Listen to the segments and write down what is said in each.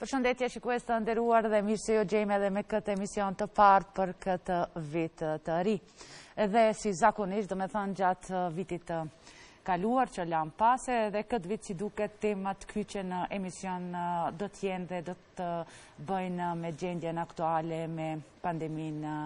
Përshëndetje shikues të nderuar dhe mirë se ju gjejmë edhe me këtë emision të parë për këtë vit të ri. Edhe si zakonisht, do me thënë gjatë vitit të kaluar që lam pase, dhe këtë vit si duket temat kyçe në emision do t'jenë dhe do të bëjnë me gjendjen aktuale me pandeminë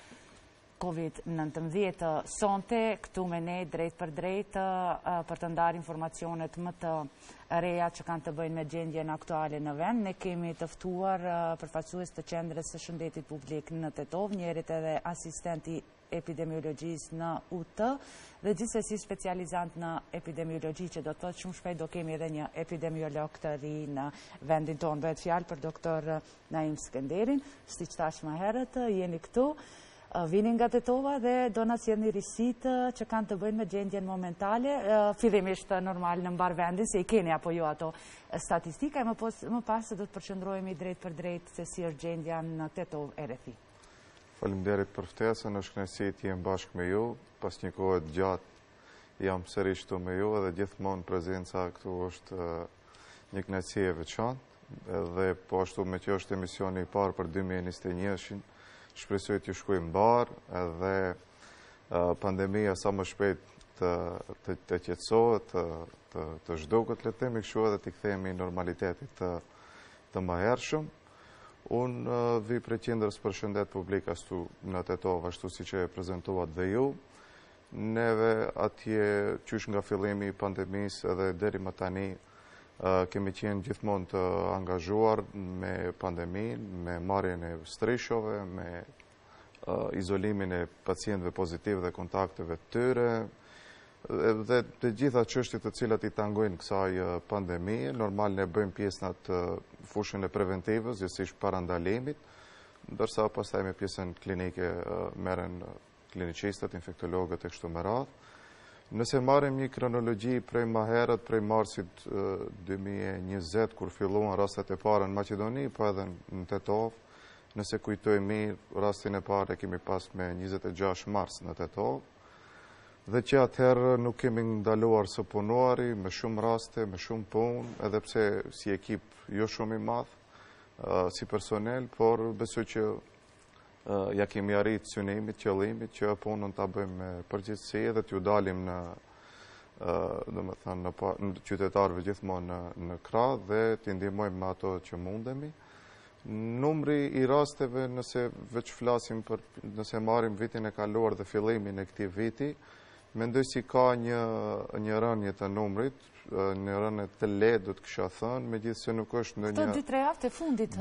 COVID-19. Sonte këtu me ne drejt për drejt për të ndarë informacionet më të reja që kanë të bëjnë me gjendjen aktuale në vend. Ne kemi të ftuar përfaqësues të qendrës së shëndetit publik në Tetov, njerit edhe asistenti epidemiologjisë në UT dhe gjithsesi specializant në epidemiologji, që do të thotë shumë shpejt do kemi edhe një epidemiolog të ri në vendin tonë. Bëhet fjalë për doktor Naim Skenderin, siç thash më herët, jeni këtu. Vini nga Tetova dhe do na sjellni risitë që kanë të bëjnë me gjendjen momentale, fillimisht normal në mbar vendin, se i keni apo jo ato statistika, e më pas se do të përqendrohemi drejt për drejt se si është gjendja në Tetov RFI. Faleminderit për ftesën, është kënaqësi të jem bashkë me ju, pas një kohe të gjatë jam sërish këtu me ju dhe gjithmonë prezenca këtu është një kënaqësi e veçantë, dhe po ashtu me që është emisioni i parë për 2021-shin, shpresoj të shkojmë mbar edhe pandemia sa më shpejt të qetësohet, të zhduket, le të themi kështu, edhe të kthehemi në normalitetit të mëhershëm. Unë vi prej qendrës për shëndet publik ashtu në Tetov, ashtu siç e prezantuat dhe ju. Neve atje qysh nga fillimi i pandemisë edhe deri më tani kemi qenë gjithmonë të angazhuar me pandeminë, me marrjen e strishove, me izolimin e pacientëve pozitiv dhe kontakteve të tyre, dhe të gjitha çështjet të cilat i tangojnë kësaj pandemie. Normal ne bëjmë pjesë në atë fushën e preventivës, gjithsesi parandalimit, ndërsa pastaj me pjesën klinike merren klinicistët, infektologët e kështu me radhë. Nëse marrim një kronologji prej më herët, prej marsit 2020, kur filluan rastet e para në Maqedoni, po edhe në Tetov, nëse kujtoj mirë, rastin e parë e kemi pas me 26 mars në Tetov, dhe që atëherë nuk kemi ndaluar së punuari, me shumë raste, me shumë punë, edhe pse si ekip jo shumë i madh, si personel, por besoj që ja kemi arrit synimit, qëllimit që punën ta bëjmë me përgjithësi dhe t'ju dalim në qytetarëve gjithmonë në krah dhe t'i ndihmojmë me ato që mundemi. Numri i rasteve, nëse veç flasim nëse marrim vitin e kaluar dhe fillimin e këtij viti, mendoj si ka një rënje të numrit, një rënje të lehtë, do të kisha thënë, megjithëse nuk është në një... Këto 2-3 javë të fundit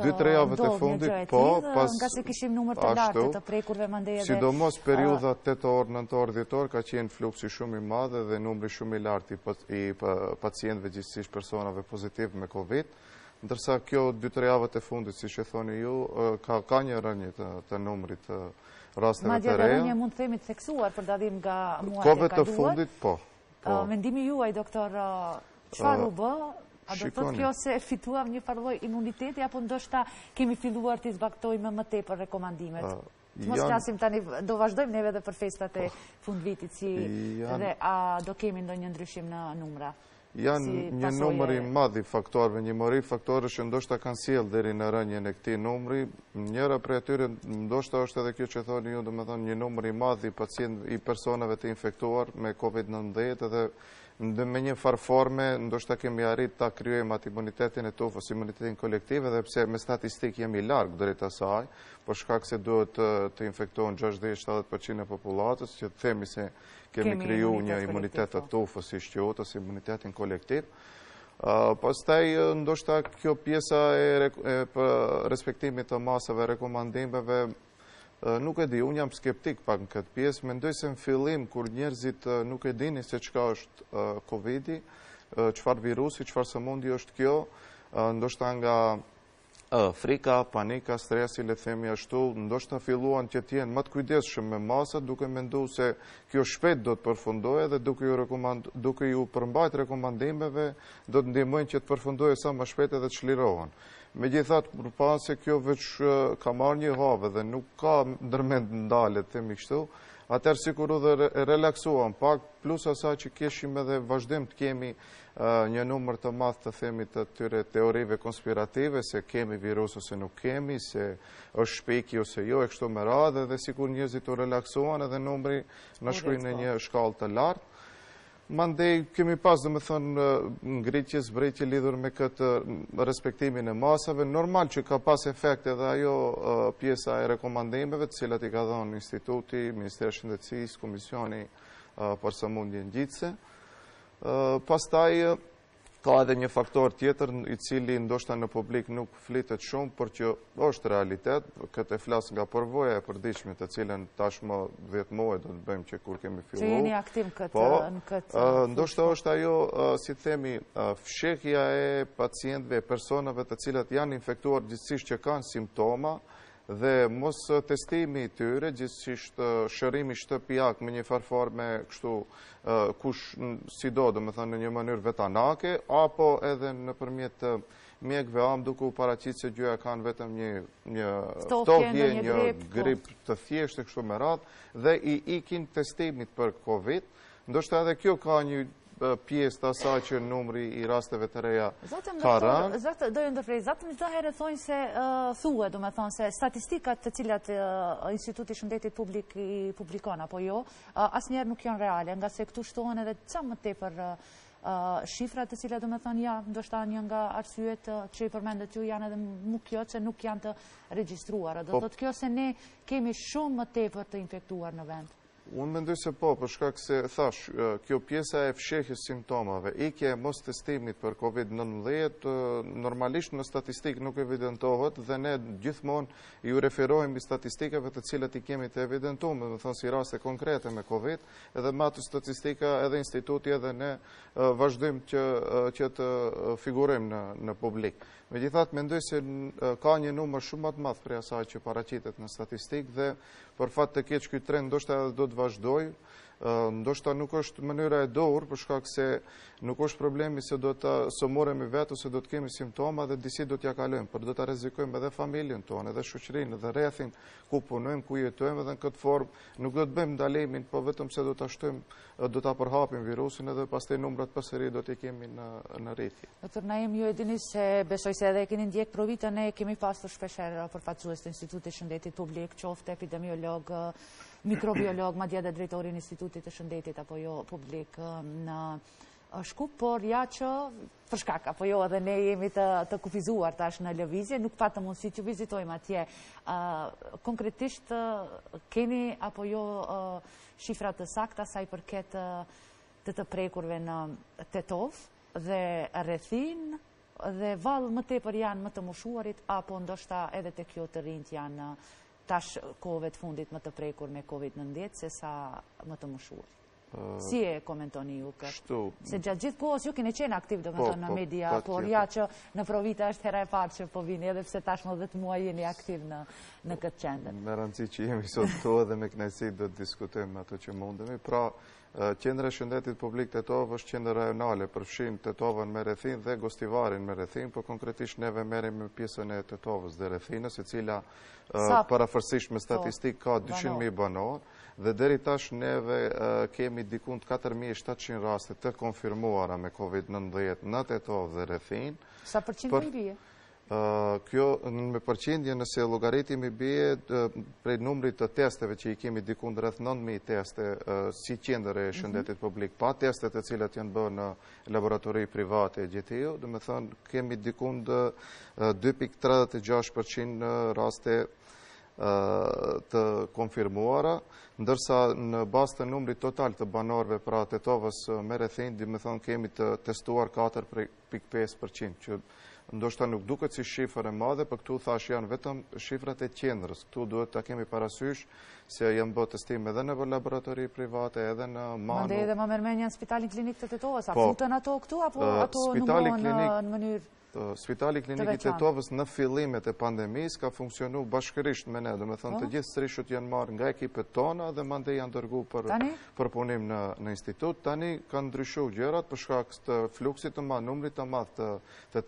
nga se kishim numër të lartë të prekurve mandej edhe... Sidomos periudha 8-or, 9-or, 10-or ka qenë fluksi shumë i madh dhe numri shumë i lartë i pacientëve, gjithsesi personave pozitiv me Covid, ndërsa kjo 2-3 javët e fundit, siç e thoni ju, ka një rënje të numrit të rasteve të reja. Madje mund të themi të theksuar për dallim nga muajt e kaluar. Kohëve të fundit, po. Mendimi juaj, doktor, çfarë u bë? A do të thotë kjo se fituam një farë lloj imuniteti, apo ndoshta kemi filluar të zbagtojmë më tepër rekomandimet? Mos flasim tani, do vazhdojmë neve edhe për festat e fundvitit, dhe a do kemi ndonjë ndryshim në numra? Janë një numër i madh i faktorëve, një mori faktorë që ndoshta kanë sjellë deri në rënjen e këtij numri. Njëra prej atyre ndoshta është edhe kjo që thoni ju, domethënë një numër i madh i personave të infektuar me COVID-19 dhe me një farë forme ndoshta kemi arrit ta kryejmë atë imunitetin e tufës, imunitetin kolektiv, edhe pse me statistik jemi larg drejt asaj, por shkak se duhet të infektohen 60-70% e popullatës, që të themi se kemi kriju një imunitet të tufës, si shquhet, ose imunitetin kolektiv. Pastaj, ndoshta kjo pjesa e respektimit të masave, rekomandimeve, nuk e di, unë jam skeptik pak në këtë pjesë, mendoj se në fillim, kur njerëzit nuk e dini se çka është Covid-i, çfarë virusi, çfarë sëmundje është kjo, ndoshta nga frika, panika, stresi, le të themi ashtu, ndoshta filluan që të jenë më të kujdesshëm me masat, duke menduar se kjo shpejt do të përfundojë dhe duke ju përmbajtur rekomandimeve, do të ndihmojnë që të përfundojë sa më shpejt edhe të çlirohen. Megjithatë, përpara se kjo veç ka marrë një have dhe nuk ka ndërmend ndalet, themi kështu, atëherë sikur u dhe relaksuam pak, plus asaj që keshim edhe vazhdim të kemi një numër të madh të themi të tyre teorive konspirative, se kemi virus ose nuk kemi, se është shpeki ose jo, e kështu me radhë, dhe sikur njerëzit u relaksuan edhe numri na shkoi në një shkallë të lartë. Mandej kemi pas, domethënë, ngritje, zbritje lidhur me këtë respektimin e masave. Normal që ka pas efekt edhe ajo pjesa e rekomandimeve, të cilat i ka dhënë Instituti, Ministeri i Shëndetësisë, Komisioni për sëmundje ngjitse. Pastaj ka edhe një faktor tjetër i cili ndoshta në publik nuk flitet shumë, por që është realitet, këtë e flas nga përvoja e përditshme të cilën tashmë 10 muaj do të bëjmë që kur kemi filluar. Që jeni aktiv në këtë ndoshta është ajo, si themi, fshehja e pacientëve, personave të cilat janë infektuar gjithsesi që kanë simptoma, dhe mos testimi i tyre, gjithsesi shërimi shtëpiak me një farforme kështu kush sido, domethënë në një mënyrë vetanake, apo edhe nëpërmjet mjekëve duke u paraqitur se gjëja kanë vetëm një ftohje, një grip të thjeshtë kështu me radhë, dhe i ikin testimit për Covid. Ndoshta edhe kjo ka një pjesë të asaj që numri i rasteve të reja ka rënë. Zotë, dojë ndërfrej, zatëm çdo herë thonë se thuhet, domethënë se statistikat të cilat Instituti i Shëndetit Publik i publikon apo jo, asnjëherë nuk janë reale, nga se këtu shtohen edhe ca më tepër shifrat të cilat domethënë ja, ndoshta një nga arsyet që i përmendet ju janë edhe më kjo që nuk janë të regjistruara. Do thotë kjo se ne kemi shumë më tepër të infektuar në vend. Unë mendoj se po, për shkak se thash, kjo pjesa e fshehjes simptomave, ikje e mos testimit për Covid-19, normalisht në statistik nuk evidentohet dhe ne gjithmonë ju referohemi statistikave të cilat i kemi të evidentuar, me thënë si raste konkrete me Covid, edhe me atë statistika edhe instituti edhe ne vazhdojmë që të figurojmë në publik. Megjithatë, mendoj se ka një numër shumë më të madh prej asaj që paraqitet në statistikë dhe për fat të keq ky trend ndoshta do të vazhdojë, ndoshta nuk është mënyra e dorë, për shkak se nuk është problemi se do të somoremi vetë ose do të kemi simptoma dhe disi do t'ja kalojmë, por do ta rrezikojmë edhe familjen tonë, edhe shoqërinë, edhe rrethin ku punojmë, ku jetojmë, dhe në këtë formë nuk do të bëjmë ndalimin, po vetëm se do ta shtojmë, do ta përhapim virusin edhe pastaj numrat përsëri do t'i kemi në rritje. Doktor Naim, ju e dini se besoj se edhe e keni ndjek për vite, ne kemi pasur shpeshherë përfaqësues të Institutit të Shëndetit Publik, qoftë epidemiolog, mikrobiolog, madje edhe drejtori i Institutit të Shëndetit apo jo publik në Shkup, por ja që për shkak apo jo edhe ne jemi të kufizuar tash në lëvizje, nuk patëm mundësi që vizitojmë atje. Konkretisht keni apo jo shifra të sakta sa i përket të prekurve në Tetov dhe rrethin, dhe vallë më tepër janë më të moshuarit apo ndoshta edhe te kjo të rinjt janë tash kohëve të fundit më të prekur me Covid-19 se sa më të moshuar. Si e komentoni ju këtë? Se gjatë gjithë kohës ju keni qenë aktiv domethënë në media, por ja që në provita është hera e parë që po vini, edhe pse tashmë 10 muaj jeni aktiv në këtë qendër. Me rëndësi që jemi sot këtu dhe me kënaqësi do të diskutojmë ato që mundemi. Pra, Qendra e Shëndetit Publik Tetov është qendër rajonale, përfshin Tetovën me rrethin dhe Gostivarin me rrethin, por konkretisht neve merrem me pjesën e Tetovës dhe rrethinës, e cila parafërsisht me statistik ka 200.000 banor, dhe deri tash neve kemi diku 4.700 raste të konfirmuara me Covid-19 në Tetov dhe rrethin. Sa përqind i bie? Kjo me përqindje nëse llogaritimi bie prej numrit të testeve që i kemi diku rreth 9.000 teste si qendër e shëndetit publik, pa testet të cilat janë bërë në laboratori private e GTU, do të thonë kemi diku 2.36% raste të konfirmuara, ndërsa në bazë të numrit total të banorëve pra Tetovës me rrethin, do të thonë kemi të testuar 4.5%, që ndoshta nuk duket si shifër e madhe, por këtu thash janë vetëm shifrat e qendrës. Këtu duhet ta kemi parasysh se janë bërë testime edhe në laboratori private, edhe në Manu. Mandej edhe më mërmenja në Spitalin Klinik të Tetovës, a futen ato këtu apo ato numërohen në mënyrë? Spitali Klinik i Tetovës në fillimet e pandemisë ka funksionu bashkërisht me ne, do me thënë të gjithë strishut janë marrë nga ekipet tona dhe mandej janë dërgu për punim në institut. Tani kanë ndryshu gjërat për shkak të fluksit të madh, numrit të madh të testimeve.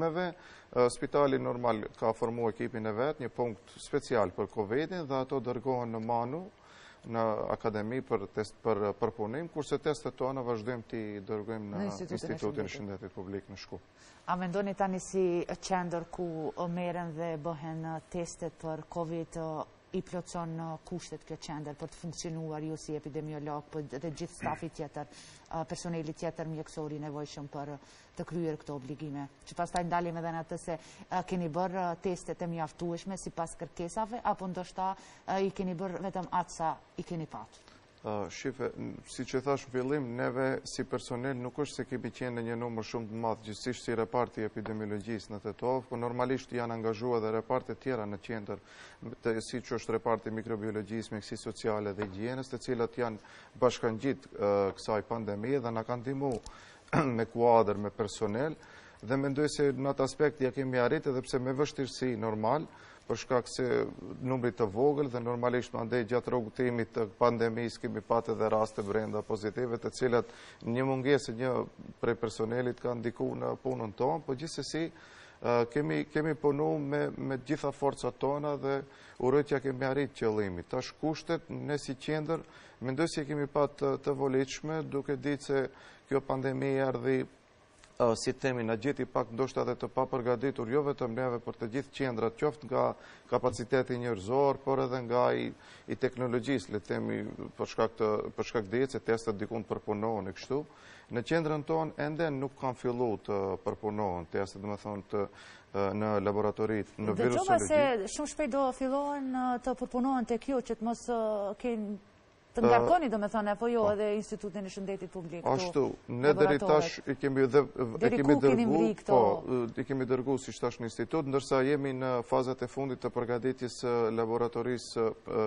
temeve. Spitali normal ka formu ekipin e vetë, një punkt special për Covidin dhe ato dërgohen në Manu, në akademi për punim, kurse testet tona vazhdojmë t'i dërgojmë në Institutin e Shëndetit Publik në Shkup. A mendoni tani si qendër ku merren dhe bëhen testet për Covid i plotson kushtet kjo qendër për të funksionuar ju si epidemiolog, për dhe gjithë stafi tjetër, personeli tjetër mjekësor i nevojshëm për të kryer këto obligime? Që pastaj ndalim edhe në atë se keni bërë testet e mjaftueshme sipas kërkesave, apo ndoshta i keni bërë vetëm atë sa i keni patur? Shife, si që thash në fillim, neve si personel nuk është se kemi qenë në një numër shumë të madh, gjithsesi si reparti epidemiologjisë në Tetov, por normalisht janë angazhuar edhe reparte tjera në qendër, si që është reparti mikrobiologjisë, mjekësisë sociale dhe higjienës, të cilat janë bashkangjit kësaj pandemie dhe na kanë ndihmuar me kuadër, me personel, dhe mendoj se në atë aspekt ja kemi arritë edhe pse me vështirësi normal, për shkak se numrit të vogël dhe normalisht mandej gjatë rrugëtimit të pandemisë kemi patë edhe raste brenda pozitive, të cilat një mungesë një prej personelit ka ndikuar në punën tonë, por gjithsesi kemi punu me gjitha forcat tona dhe urojtja kemi arrit qëllimit. Tash kushtet, ne si qendër, mendoj se kemi patë të volitshme, duke ditë se kjo pandemi ardhi si temi në gjeti pak ndoshta dhe të papërgatitur, jo vetëm neve për të gjithë qendrat, qoftë nga kapaciteti njerëzor, por edhe nga i teknologjisë, le temi për shkak dihet se testet dikun përpunohen e kështu. Në qendrën tonë ende nuk kanë filluar të përpunohen testet, domethënë në laboratorit në virusologi. Se shumë shpejt do fillohen të përpunohen tek ju që të mos kenë të ngarkoni, do me thënë, apo jo edhe Institutin e Shëndetit Publik? Ashtu, ne deri tash i kemi dërgu si shtash në institut, ndërsa jemi në fazat e fundit të përgatitjes laboratorisë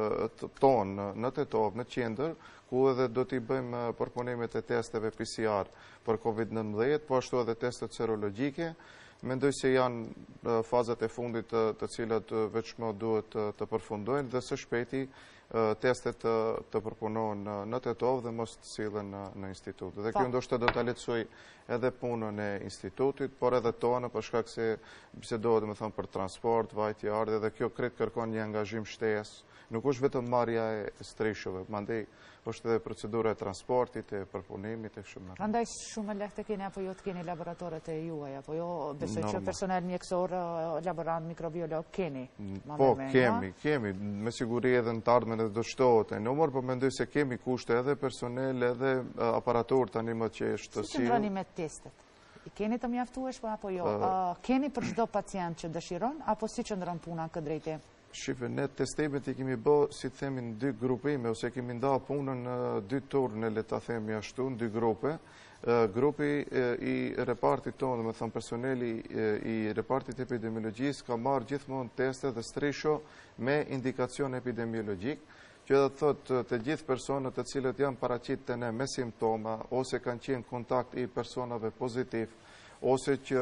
tonë në Tetov, në qendër, ku edhe do t'i bëjmë përpunimet e testeve PCR për COVID-19, po ashtu edhe testet serologjike. Mendoj se janë fazat e fundit të cilat veçmo duhet të përfundojnë dhe së shpejti testet të përpunohen në Tetov dhe mos të sillen në institut. Dhe kjo ndoshta do ta lehtësoj edhe punën e institutit, por edhe tonë, për shkak se bisedohet domethënë për transport, vajtje ardhe, dhe kjo krejt kërkon një angazhim shtesë. Nuk është vetëm marrja e strishove, mandej është edhe procedura e transportit, e përpunimit e kështu me radhë. Prandaj shumë lehtë keni apo jo të keni laboratoret e juaj, apo jo besoj që personel mjekësor, laborant, mikrobiolog keni? Po, kemi, me siguri edhe në të ardhmen edhe do shtohet e numër, po mendoj se kemi kushte edhe personel, edhe aparatur tani më që është si qëndroni me testet? I keni të mjaftueshme apo jo? Keni për çdo pacient që dëshiron, apo si qëndron puna këtë drejtim? Shife, ne testimet i kemi bë, si të themi, në 2 grupime, ose kemi nda punën në 2 turne, le ta themi ashtu, në 2 grupe. Grupi i repartit tonë, me thëmë personeli i repartit epidemiologjisë, ka marrë gjithmonë teste dhe strisho me indikacion epidemiologjik, që dhe thotë të gjithë personët të cilët janë paraqit të ne me simptoma, ose kanë qenë kontakt i personave pozitiv, ose që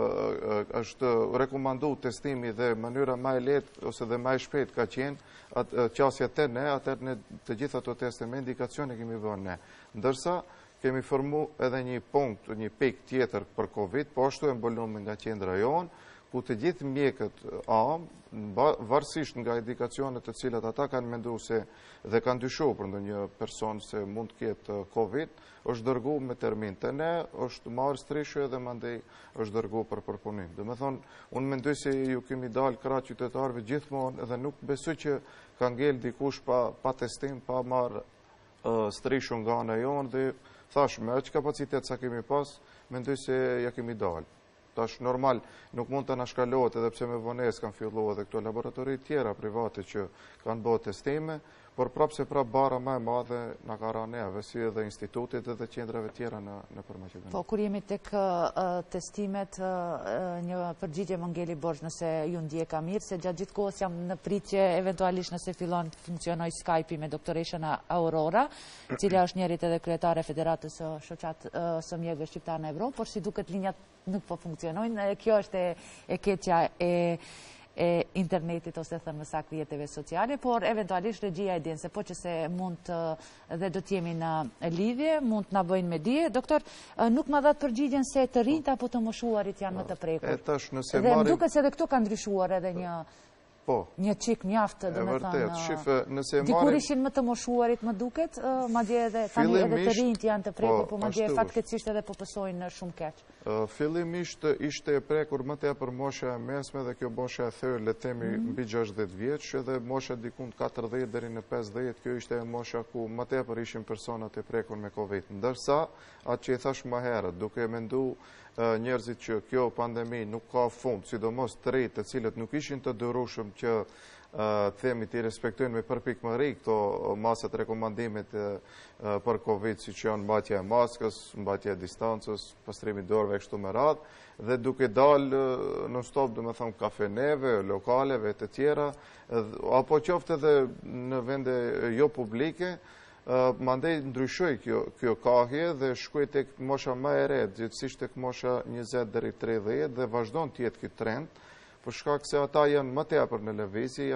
është rekomandu testimi dhe mënyra ma e letë ose dhe ma e shpejt ka qenë qasja të ne, atër ne të gjitha të teste me indikacione kemi bërë ne. Ndërsa kemi formu edhe një punkt, një pik tjetër për Covid, po ashtu e mbolum nga qendra jonë, ku të gjithë mjekët varësisht nga indikacionet të cilat ata kanë mendu se dhe kanë dyshu për ndonjë person se mund të ketë Covid, është dërgu me termin të ne, është marrë strishë dhe mandej është dërgu për përpunim. Dhe me thonë, unë mendoj se ju kemi dalë krah qytetarëve gjithmonë edhe nuk besoj që ka ngel dikush pa testim, pa marrë strishë nga ana jonë dhe thash me aq kapacitet sa kemi pas, mendoj se ja kemi dalë. Tash normal nuk mund të nashkalohet edhe pse me vonesë kanë filluar edhe këto laboratori tjera private që kanë bërë testime, por prapse bara më e madhe na ka rënë neve, si edhe institutit edhe qendrave tjera në Maqedoni. Po kur jemi tek testimet, një përgjigje më ngeli Borxh nëse ju ndjeka mirë, se gjatë gjithë kohës jam në pritje eventualisht nëse fillon të funksionoj Skype-i me doktoreshën Aurora, cila është njerit edhe kryetare e Federatës së Shoqat së Mjekëve Shqiptar në Evropë, por si duket linjat nuk po funksionojnë. Kjo është e keqja e internetit ose thënë më saktë rrjeteve sociale, por eventualisht regjia e din se po që se mund dhe do t'jemi në lidhje, mund t'na bëjnë me dije. Doktor, nuk ma dhatë përgjigjen se të rinjt apo të moshuarit janë më të prekur. Dhe më duket se edhe këtu ka ndryshuar edhe një qik mjaftë, dhe me thënë, dikur ishin më të moshuarit më duket, ma dje edhe tani edhe të rinjt janë të prekur, po ma dje fatkeqësisht edhe po pësojnë shumë keq. Fillimisht ishte e prekur më tepër mosha e mesme dhe kjo mosha e thërë le themi mbi 60 vjeç edhe mosha dikun 40 deri në 50, kjo ishte mosha ku më tepër ishin personat e prekur me Covid. Ndërsa, atë që i thash më herët, duke mendu njerëzit që kjo pandemi nuk ka fund, sidomos të rejtë të cilët nuk ishin të dërushëm që themi të i respektojnë me përpikmëri këto masat rekomandimit për Covid, si që janë mbatja e maskës, mbatja e distancës, pastrimi dorëve kështu me radhë, dhe duke dalë në stop, dhe me thëmë, kafeneve, lokaleve, të tjera, apo qofte dhe në vende jo publike, mandej ndryshoj kjo kahje dhe shkuj tek mosha më e re, gjithësisht tek mosha 20 deri 30 dhe vazhdon të jetë këtë trend, për shkak se ata janë më tepër në lëvizje,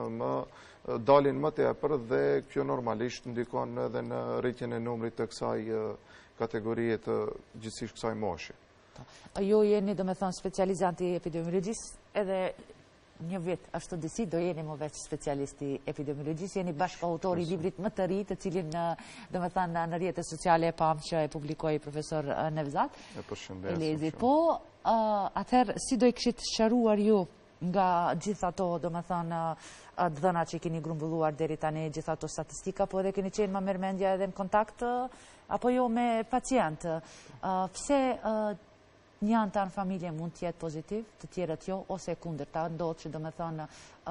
dalin më tepër dhe kjo normalisht ndikon edhe në rritjen e numrit të kësaj kategorie të gjithësisht kësaj moshe. Ju jeni, do me thonë, specializanti epidemiologjisë, edhe një vit ashtu disi, do jeni më veç specialisti epidemiologjisë, jeni bashkë autori i librit më të ri, të cilin, do me thënë, në rrjetet sociale e pam që e publikoi profesor Nevzat. E përshëndesim. Po, atëherë, si do i kishit sqaruar ju nga gjithë ato, do me thënë, dhëna që i keni grumbulluar deri tani, gjithë ato statistika, po edhe keni qenë më mërmendja edhe në kontakt, apo jo me pacient. Pse një antar në familje mund tjetë pozitiv, të tjerët jo, ose kundër ta ndodhë që do me thonë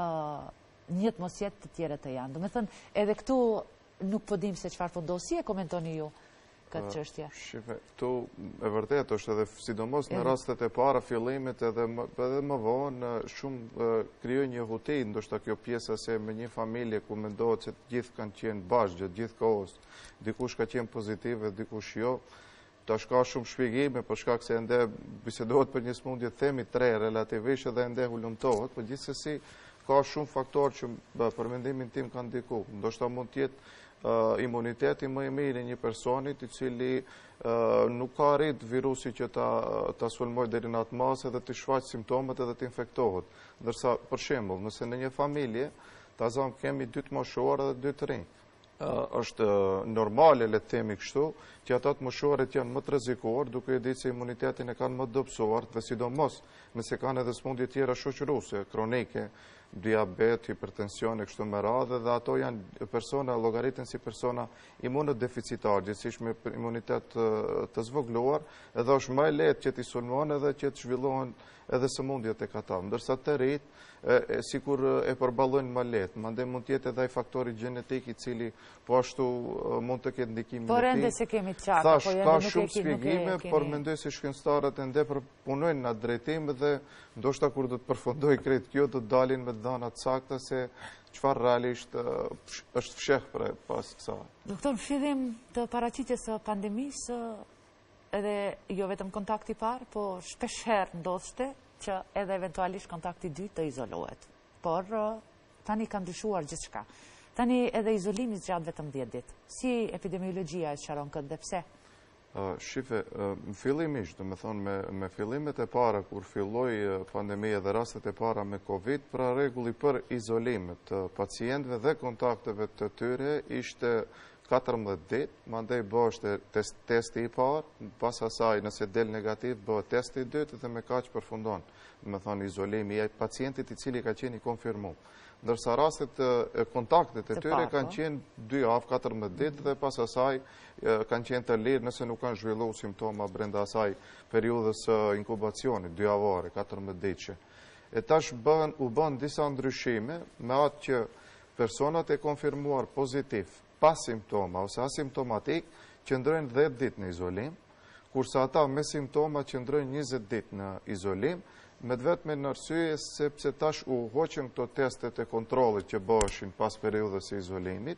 njët mos jetë, të tjerët të janë. Do me thonë edhe këtu nuk pëdim se qëfar pëndohë, si e komentoni ju këtë qështje? Shife, këtu e vërtet është edhe sidomos në rastet e para fillimit edhe më vonë shumë kryoj një huti, ndoshta kjo pjesa se me një familje ku mendohet se gjithë kanë qenë bashkë, gjithë kohës, dikush ka qenë pozitiv e dikush jo. Tash ka shumë shpjegime, për shkak se ende bisedohet për një smundje themi 3 relativisht edhe ende hulumtohet, por gjithsesi ka shumë faktorë që për mendimin tim kanë ndiku. Ndoshta mund të jetë imuniteti më i mirë i një personit i cili nuk ka arrit virusi që ta sulmoj deri në atë masë dhe të shfaq simptomat edhe të infektohet. Ndërsa, për shembull, nëse në një familje ta zëm kemi 2 të moshorë dhe 2 të rinj, është normale, le të themi kështu, që ata të moshuarit janë më të rrezikuar, duke e ditë se imunitetin e kanë më dobësuar, dhe sidomos nëse kanë edhe smundje tjera shoqëruese, kronike, diabet, hipertension e kështu me radhë, dhe ato janë persona, llogariten si persona imunodeficitar, gjithsesi me imunitet të zvogluar, edhe është më e lehtë që t'i sulmon edhe që të zhvillohen edhe sëmundjet e ata. Ndërsa të rinjt sikur e përballojnë më lehtë, mandej mund të jetë edhe ai faktori gjenetik i cili po ashtu mund të ketë ndikim negativ. Por ende se kemi qartë, po ka shumë shpjegime, por mendoj se shkencëtarët ende punojnë në atë drejtim dhe ndoshta kur do të përfundoj krejt kjo do të dalin me dhëna të sakta se çfarë realisht është fsheh pas kësaj. Doktor, në fillim të paraqitjes së pandemisë, edhe jo vetëm kontakti parë, po shpeshherë ndodhte që edhe eventualisht kontakti 2 të izolohet. Por tani ka ndryshuar gjithçka. Tani edhe izolimi zgjat vetëm 10 ditë. Si epidemiologjia e sqaron këtë dhe pse? Shife, fillimisht, do me thonë me fillimet e para, kur filloi pandemia dhe rastet e para me Covid, pra rregulli për izolimet të pacientëve dhe kontakteve të tyre ishte 14 ditë, mandej bëhet testi i parë, pas asaj nëse del negativ bëhet testi i dytë dhe me kaq përfundon, do me thonë izolimi i pacientit i cili ka qenë i konfirmuar. Ndërsa rastet e kontaktet e tyre kanë qenë 2 javë, 14 ditë dhe pas asaj kanë qenë të lirë nëse nuk kanë zhvilluar simptoma brenda asaj periudhës inkubacionit 2 javore, 14 ditëshe. E tash u bën disa ndryshime me atë që personat e konfirmuar pozitiv pas simptoma ose asimptomatik qëndrojnë 10 ditë në izolim, kurse ata me simptoma qëndrojnë 20 ditë në izolim, me vetëm në arsye sepse tash u hoqën këto testet e kontrollit që bëheshin pas periudhës së izolimit,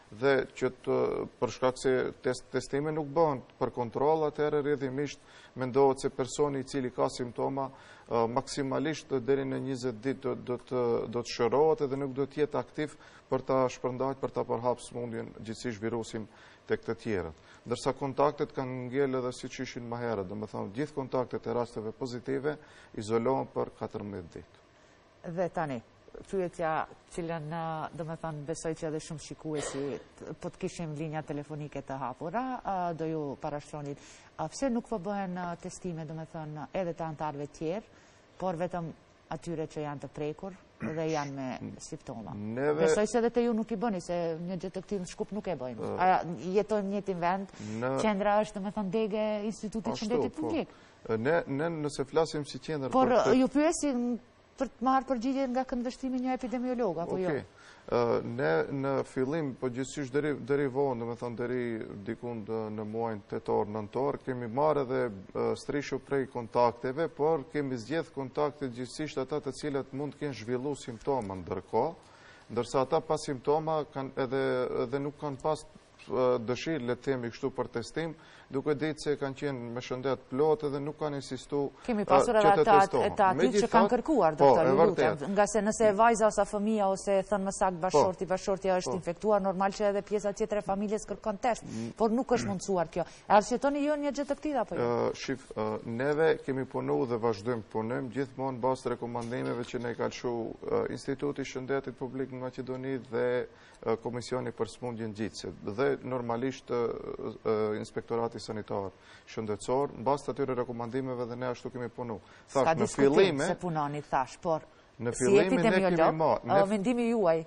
dhe që për shkak se testime nuk bëhen për kontroll, atëherë rrjedhimisht mendohet se personi i cili ka simptoma maksimalisht deri në 20 ditë do të shërohet edhe nuk do të jetë aktiv për ta shpërndajtur, për ta përhapur sëmundjen, gjithsesi virusin tek të tjerët. Ndërsa kontaktet kanë ngel edhe siç ishin më herët, domethënë gjithë kontaktet e rasteve pozitive izolohen për 14 ditë. Dhe tani, pyetja cilën domethënë besoj që edhe shumë shikuesi po të kishim linja telefonike të hapura, do ju parashtronin. Pse nuk po bëhen testime domethënë edhe të antarëve tjerë, por vetëm atyre që janë të prekur dhe janë me simptoma? Besoj se edhe te ju nuk i bëni, se një gjë të këtij shkup nuk e bëjmë. Jetojmë në njëtin vend, qendra është domethënë dege Institutit Shëndetit Publik. Ne nëse flasim si qendër, por ju pyesin për të marrë përgjigje nga këndvështrimi një epidemiolog, apo jo? Ne në fillim, po gjithsesi deri vonë, domethënë deri dikun në muajin tetor, nëntor, kemi marrë edhe strishu prej kontakteve, por kemi zgjedh kontakte gjithsesi ata të cilët mund të kenë zhvilluar simptoma ndërkohë, ndërsa ata pa simptoma edhe nuk kanë pas dëshirë, le të themi kështu, për testim, duke ditë se kanë qenë me shëndet plot edhe nuk kanë insistuar. Kemi pasur edhe ata aty që kanë kërkuar, doktor, ju lutem, nga se nëse vajza ose fëmia ose thënë më saktë bashortja është infektuar, normal që edhe pjesa tjetër e familjes kërkon test, por nuk është mundësuar kjo. E arsyetoni ju një gjë të këtij apo jo? Shif, neve kemi punuar dhe vazhdojmë punojmë gjithmonë bazë rekomandimeve që ne ka lëshu Instituti i Shëndetit Publik në Maqedoni dhe Komisioni për Sëmundjen Ngjitëse dhe normalisht Inspektorati Sanitar Shëndetësor, në bazë të atyre rekomandimeve dhe ne ashtu kemi punu. Ska diskutim se punoni, thash, por si epidemiolog, mendimi juaj?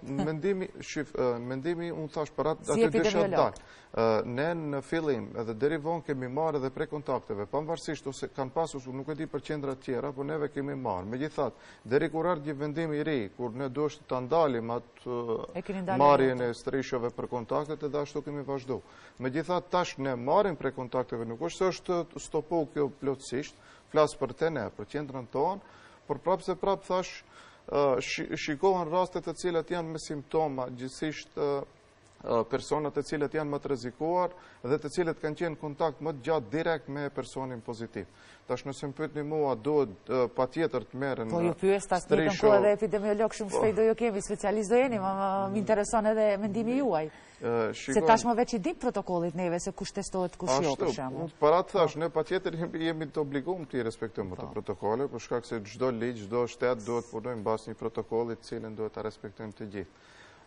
Mendimi, unë thash, për aty dësha dalë. Ne në fillim, edhe deri vonë kemi marrë edhe pre kontakteve, pavarësisht ose kanë pasur, nuk e di për qendra tjera, por neve kemi marrë. Megjithatë, deri kur ardhi vendimi i ri, kur ne duhet ta ndalim atë marrjen e strishave për kontaktet, edhe ashtu kemi vazhduar. Megjithatë, tash ne marrim pre kontakteve, nuk është se është stopu kjo plotësisht, flas për te ne, për qendrën tonë, por prapë se prapë thash, shikohen rastet të cilat janë me simptoma, gjithsesisht personat të cilët janë më të rrezikuar dhe të cilët kanë qenë në kontakt më gjatë direkt me personin pozitiv. Tash nëse më pyetni mua, duhet patjetër të merren. Po ju pyes tash një kohë edhe epidemiolog shumë shpejt do ju kemi, specialist do jeni, më intereson edhe mendimi juaj. Se tashmë veç i dim protokollit neve se kush testohet, kush jo, për shembull. Para të thash, ne patjetër jemi të obliguar të respektojmë ato protokole, për shkak se çdo ligj, çdo shtet duhet të punojë mbas një protokolli të cilin duhet ta respektojmë të gjithë.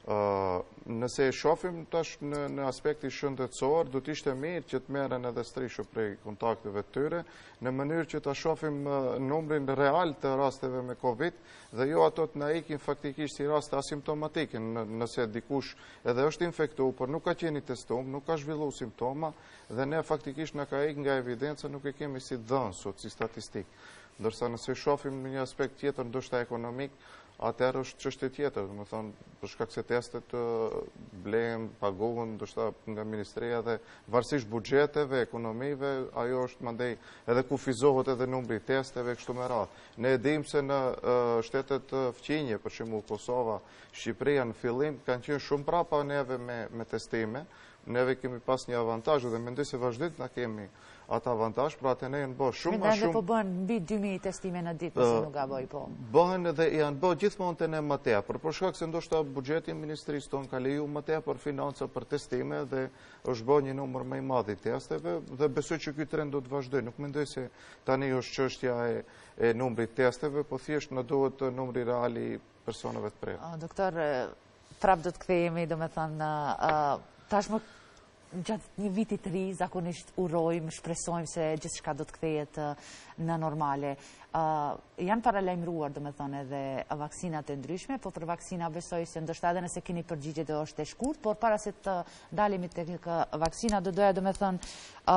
Nëse e shohim tash në aspektin shëndetësor, do të ishte mirë që të merren edhe strishu prej kontakteve të tyre, në mënyrë që ta shohim numrin real të rasteve me Covid dhe jo ato të na ikin faktikisht si raste asimptomatike, nëse dikush edhe është infektuar, por nuk ka qenë i testuar, nuk ka zhvilluar simptoma dhe ne faktikisht na ka ikë nga evidenca, nuk e kemi si dhënë sot si statistik. Ndërsa nëse shohim në një aspekt tjetër, ndoshta ekonomik, atëherë është çështje tjetër, domethënë për shkak se testet blehen, paguhen ndoshta nga ministria dhe varësisht buxheteve, ekonomive, ajo është mandej edhe kufizohet edhe numri i testeve kështu me radhë. Ne e dimë se në shtetet fqinje, për shembull Kosova, Shqipëria në fillim kanë qenë shumë prapa neve me testime. Neve kemi pas një avantazh dhe mendoj se vazhdimisht na kemi atë avantazh, pra atë ne janë bërë shumë më shumë. Po bëhen mbi 2000 testime në ditë, nëse nuk gaboj, po. Bëhen edhe janë bërë gjithmonë te ne më tepër, por shkak se ndoshta buxheti i ministrisë tonë ka lejuar më tepër financa për testime dhe është bërë një numër më i madh i testeve dhe besoj që ky trend do të vazhdojë. Nuk mendoj se tani është çështja e numrit testeve, po thjesht na duhet numri real i personave të prekur. Doktor, prap do të kthehemi, domethënë tashmë gjatë një viti të ri, zakonisht urojmë, shpresojmë se gjithçka do të kthehet në normale. Janë paralajmëruar, domethënë, edhe vaksinat e ndryshme, po për vaksina besoj se ndoshta edhe nëse keni përgjigje do është e shkurt, por para se të dalemi tek vaksina, do doja domethënë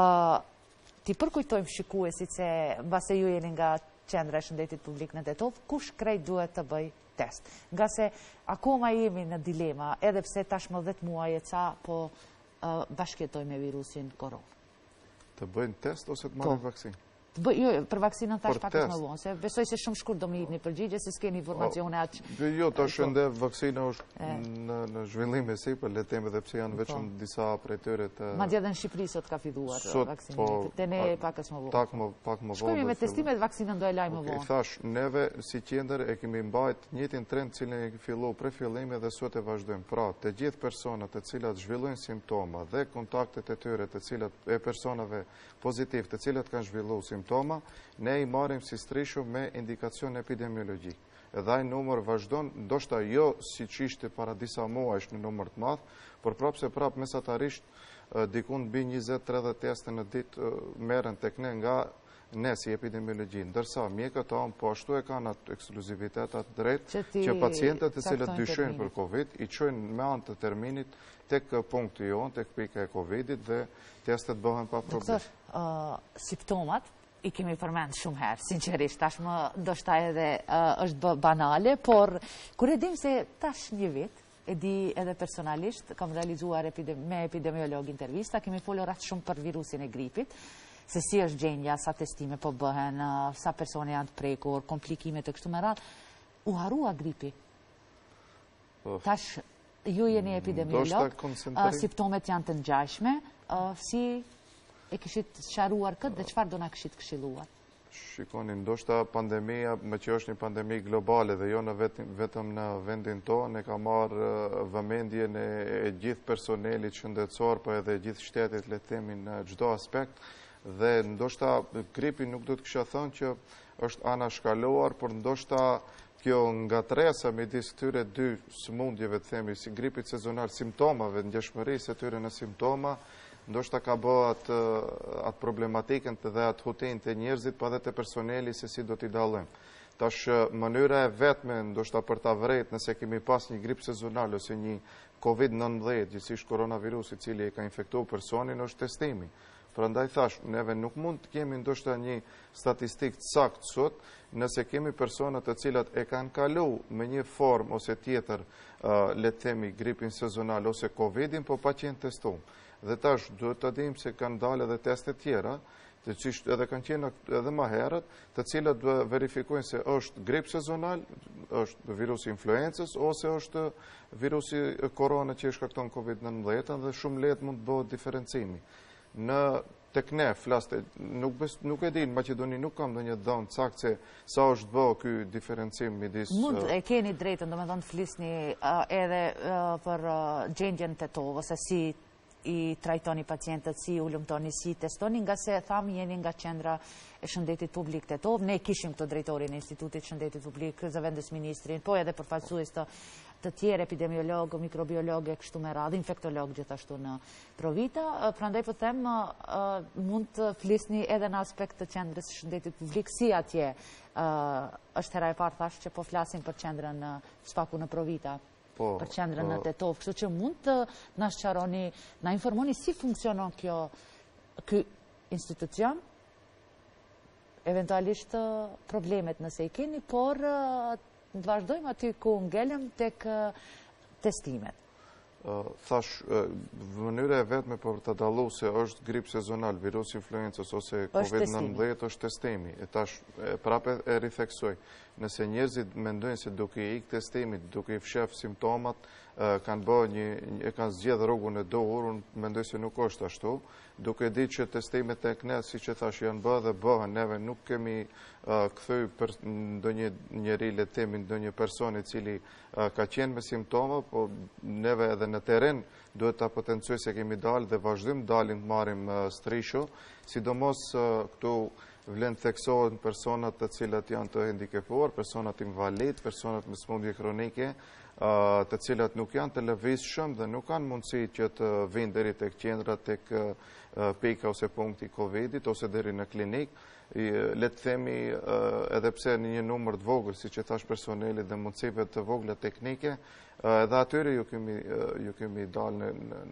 ti përkujtojmë shikuesit se mbase ju jeni nga Qendra e Shëndetit Publik në Tetov, kush krejt duhet të bëj test. Nga se akoma jemi në dilema, edhe pse tashmë 10 muaj e ca, po bashkëjetoj me virusin korona. Të bëjnë test ose të marrin vaksinë? Për vaksinën thash pak më vonë, se besoj se shumë shkurt do më jepni përgjigje, se s'keni informacione aq. Jo, tash ende vaksina është në zhvillim e sipër, le të them edhe pse janë vetëm disa prej tyre të. Madje edhe në Shqipëri sot ka filluar vaksinimi. Te ne pakës më vonë. Pak më vonë. Shkojmë me testimet, vaksinën do e lajmë më vonë. Thash, neve si qendër e kemi mbajt njëjtin trend cilin e fillu pre fillimi dhe sot e vazhdojmë. Pra, të gjithë personat të cilat zhvillojnë simptoma dhe kontaktet e tyre të cilat e personave pozitiv të cilat kanë zhvilluar simptoma, ne i marrim si strishu me indikacion epidemiologjik. Edhe ai numër vazhdon, ndoshta jo siç ishte para disa muajsh në numër të madh, por prapë mesatarisht dikun mbi 20-30 teste në ditë merren tek ne nga ne si epidemiologji, ndërsa mjekët tonë po ashtu e kanë atë ekskluzivitet atë drejt që pacientët të cilët dyshojnë për Covid i çojnë me anë të terminit tek punkti jonë, tek pika e Covidit dhe testet bëhen pa problem. Simptomat i kemi përmend shumë herë, sinqerisht, tashmë ndoshta edhe është banale, por kur e dim se tash një vit e di edhe personalisht, kam realizuar me epidemiolog intervista, kemi folur atë shumë për virusin e gripit, se si është gjendja, sa testime po bëhen, sa persone janë të prekur, komplikime të kështu me radhë, u harua gripi. Tash, ju jeni epidemiolog, simptomet janë të ngjashme, si e kishit sqaruar këtë dhe çfarë do na kishit këshilluar? Shikoni, ndoshta pandemia, me që është një pandemi globale dhe jo vetëm në vendin tonë, e ka marrë vëmendjen e gjithë personelit shëndetësor, po edhe gjithë shtetit, le të themi, në çdo aspekt. Dhe ndoshta gripi nuk do të kisha thënë që është anashkaluar, por ndoshta kjo ngatresa midis këtyre dy sëmundjeve të themi si gripit sezonal, simptomave, ngjashmërisë e tyre në simptoma, ndoshta ka bë atë problematikën dhe atë hutin të njerëzit, pa dhe të personeli se si do t'i dallojmë. Tash mënyra e vetme ndoshta për ta vërejt nëse kemi pas një grip sezonal ose një Covid-19, gjithsesi koronavirus i cili e ka infektuar personin, është testimi. Prandaj thash, neve nuk mund të kemi ndoshta një statistikë të saktë sot, nëse kemi persona të cilat e kanë kalu me një formë ose tjetër, le të themi gripin sezonal ose Covidin, po pa qenë testuar. Dhe tash duhet të dim se kanë dalë edhe teste tjera, të cilat edhe kanë qenë edhe më herët, të cilat do verifikojnë se është grip sezonal, është virusi influencës ose është virusi korona që shkakton Covid-19 dhe shumë lehtë mund të bëhet diferencimi. Tek ne flaste, nuk e di, në Maqedoni nuk kam ndonjë dhënë saktë se sa është bëu ky diferencim midis. Mund e keni drejtën, domethënë të flisni edhe për gjendjen tetove, se si i trajtoni pacientët, si u lumtoni, si testoni, nga se thamë jeni nga qendra e shëndetit publik Tetov, ne kishim këtë drejtorin e Institutit Shëndetit Publik, zëvendës ministrin, po edhe përfaqësues të tjerë, epidemiologë, mikrobiologë, kështu me radhë, infektologë gjithashtu në Provita. Prandaj po them, mund të flisni edhe në aspekt të qendrës shëndetit publik, si atje është hera e parë thash që po flasim për qendrën spaku në Provita, për qendrën në Tetov, kështu që mund të na sqaroni, na informoni si funksionon ky institucion, eventualisht problemet nëse i keni, por të vazhdojmë aty ku ngelëm tek testimet. Thash, mënyra e vetme për të dalluar se është grip sezonal, virus influencës ose Covid-19 është testimi. E tash prapë e ritheksoj. Nëse njerëzit mendojnë se duke i ikë testimit, duke i fshef simptomat, e kanë zgjedhë rrugën e duhur, unë mendoj se nuk është ashtu. Duke di që testimet tek ne, siç e thash, janë bërë dhe bëhen, neve nuk kemi kthy ndonjë njeri, le të themi, ndonjë person i cili ka qenë me simptoma, po neve edhe në terren duhet ta potencoj se kemi dalë dhe vazhdojmë dalin të marrim strisho, sidomos këtu vlen theksohen personat të cilat janë të hendikepuar, personat invalid, personat me sëmundje kronike, të cilat nuk janë të lëvizshëm dhe nuk kanë mundësi që të vinë deri tek qendra, tek pika ose punkti Covidit ose deri në klinik. Le të themi edhe pse në një numër të vogël, siç e thash, personelit dhe mundësive të vogla teknike, edhe atyre ju kemi dalë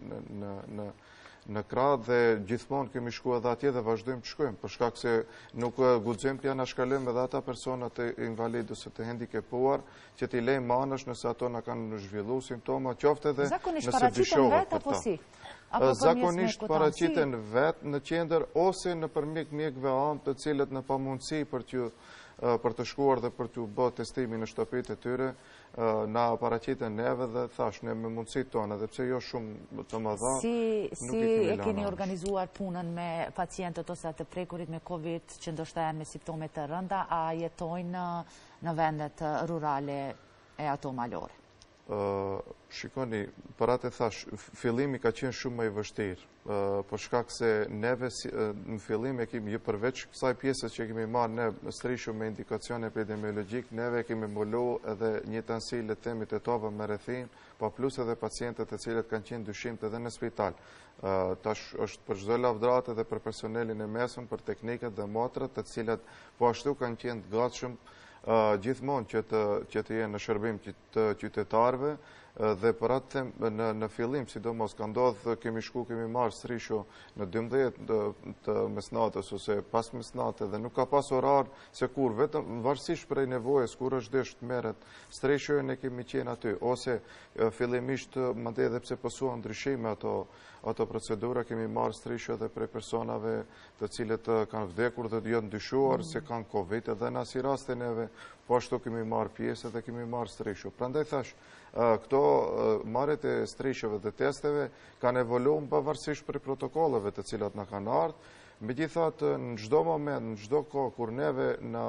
në krah dhe gjithmonë kemi shkuar edhe atje dhe vazhdojmë të shkojmë, për shkak se nuk guxojmë të anashkalojmë edhe ata persona të invalid ose të hendikepuar, që t'i lejmë anësh nëse ato na kanë zhvilluar simptoma, qoftë edhe nëse dyshohet për ta. zakonisht paraqiten vetë në qendër ose në përmjet mjekëve anë të cilët në pamundësi për të shkuar dhe për të bërë testimin në shtëpitë e tyre, na paraqiten neve dhe thash ne me mundësitë tona, dhe pse jo shumë të mëdha. Si e keni organizuar punën me pacientët ose të prekurit me Covid që ndoshta janë me simptome të rënda, a jetojnë në vendet rurale e ato malore? Shikoni, për atë e thash, fillimi ka qenë shumë më i vështirë, për shkak se neve në fillim e kemi, përveç kësaj pjesës që kemi marrë ne strishu me indikacion epidemiologjik, neve kemi mbulu edhe një të nësi le themi tetove me rrethin, pa plus edhe pacientët e cilët kanë qenë dyshimt edhe në spital. Tash është për çdo lavdratë dhe për personelin e mesëm, për teknikët dhe motrat, të cilët po ashtu kanë qenë të gatshëm gjithmonë që të jenë në shërbim të qytetarëve, dhe për atë në fillim, sidomos ka ndodhë, kemi marrë strishu në 12 të mesnatës ose pas mesnatë dhe nuk ka pas orar se kur, vetëm varësisht prej nevojës, kur është desh të meret strishu ne kemi qenë aty, ose fillimisht madje edhe pse pësuan ndryshime ato procedura, kemi marrë strishu edhe prej personave të cilët kanë vdekur dhe jo ndyshuar se kanë Covid, edhe në asi raste neve, po ashtu kemi marrë pjesë dhe kemi marrë strishu. Prandaj thash, këto marrjet e strisheve dhe testeve kanë evoluar pavarësisht për protokolleve të cilat na kanë ardhur. Megjithatë, në çdo moment, në çdo kohë kur neve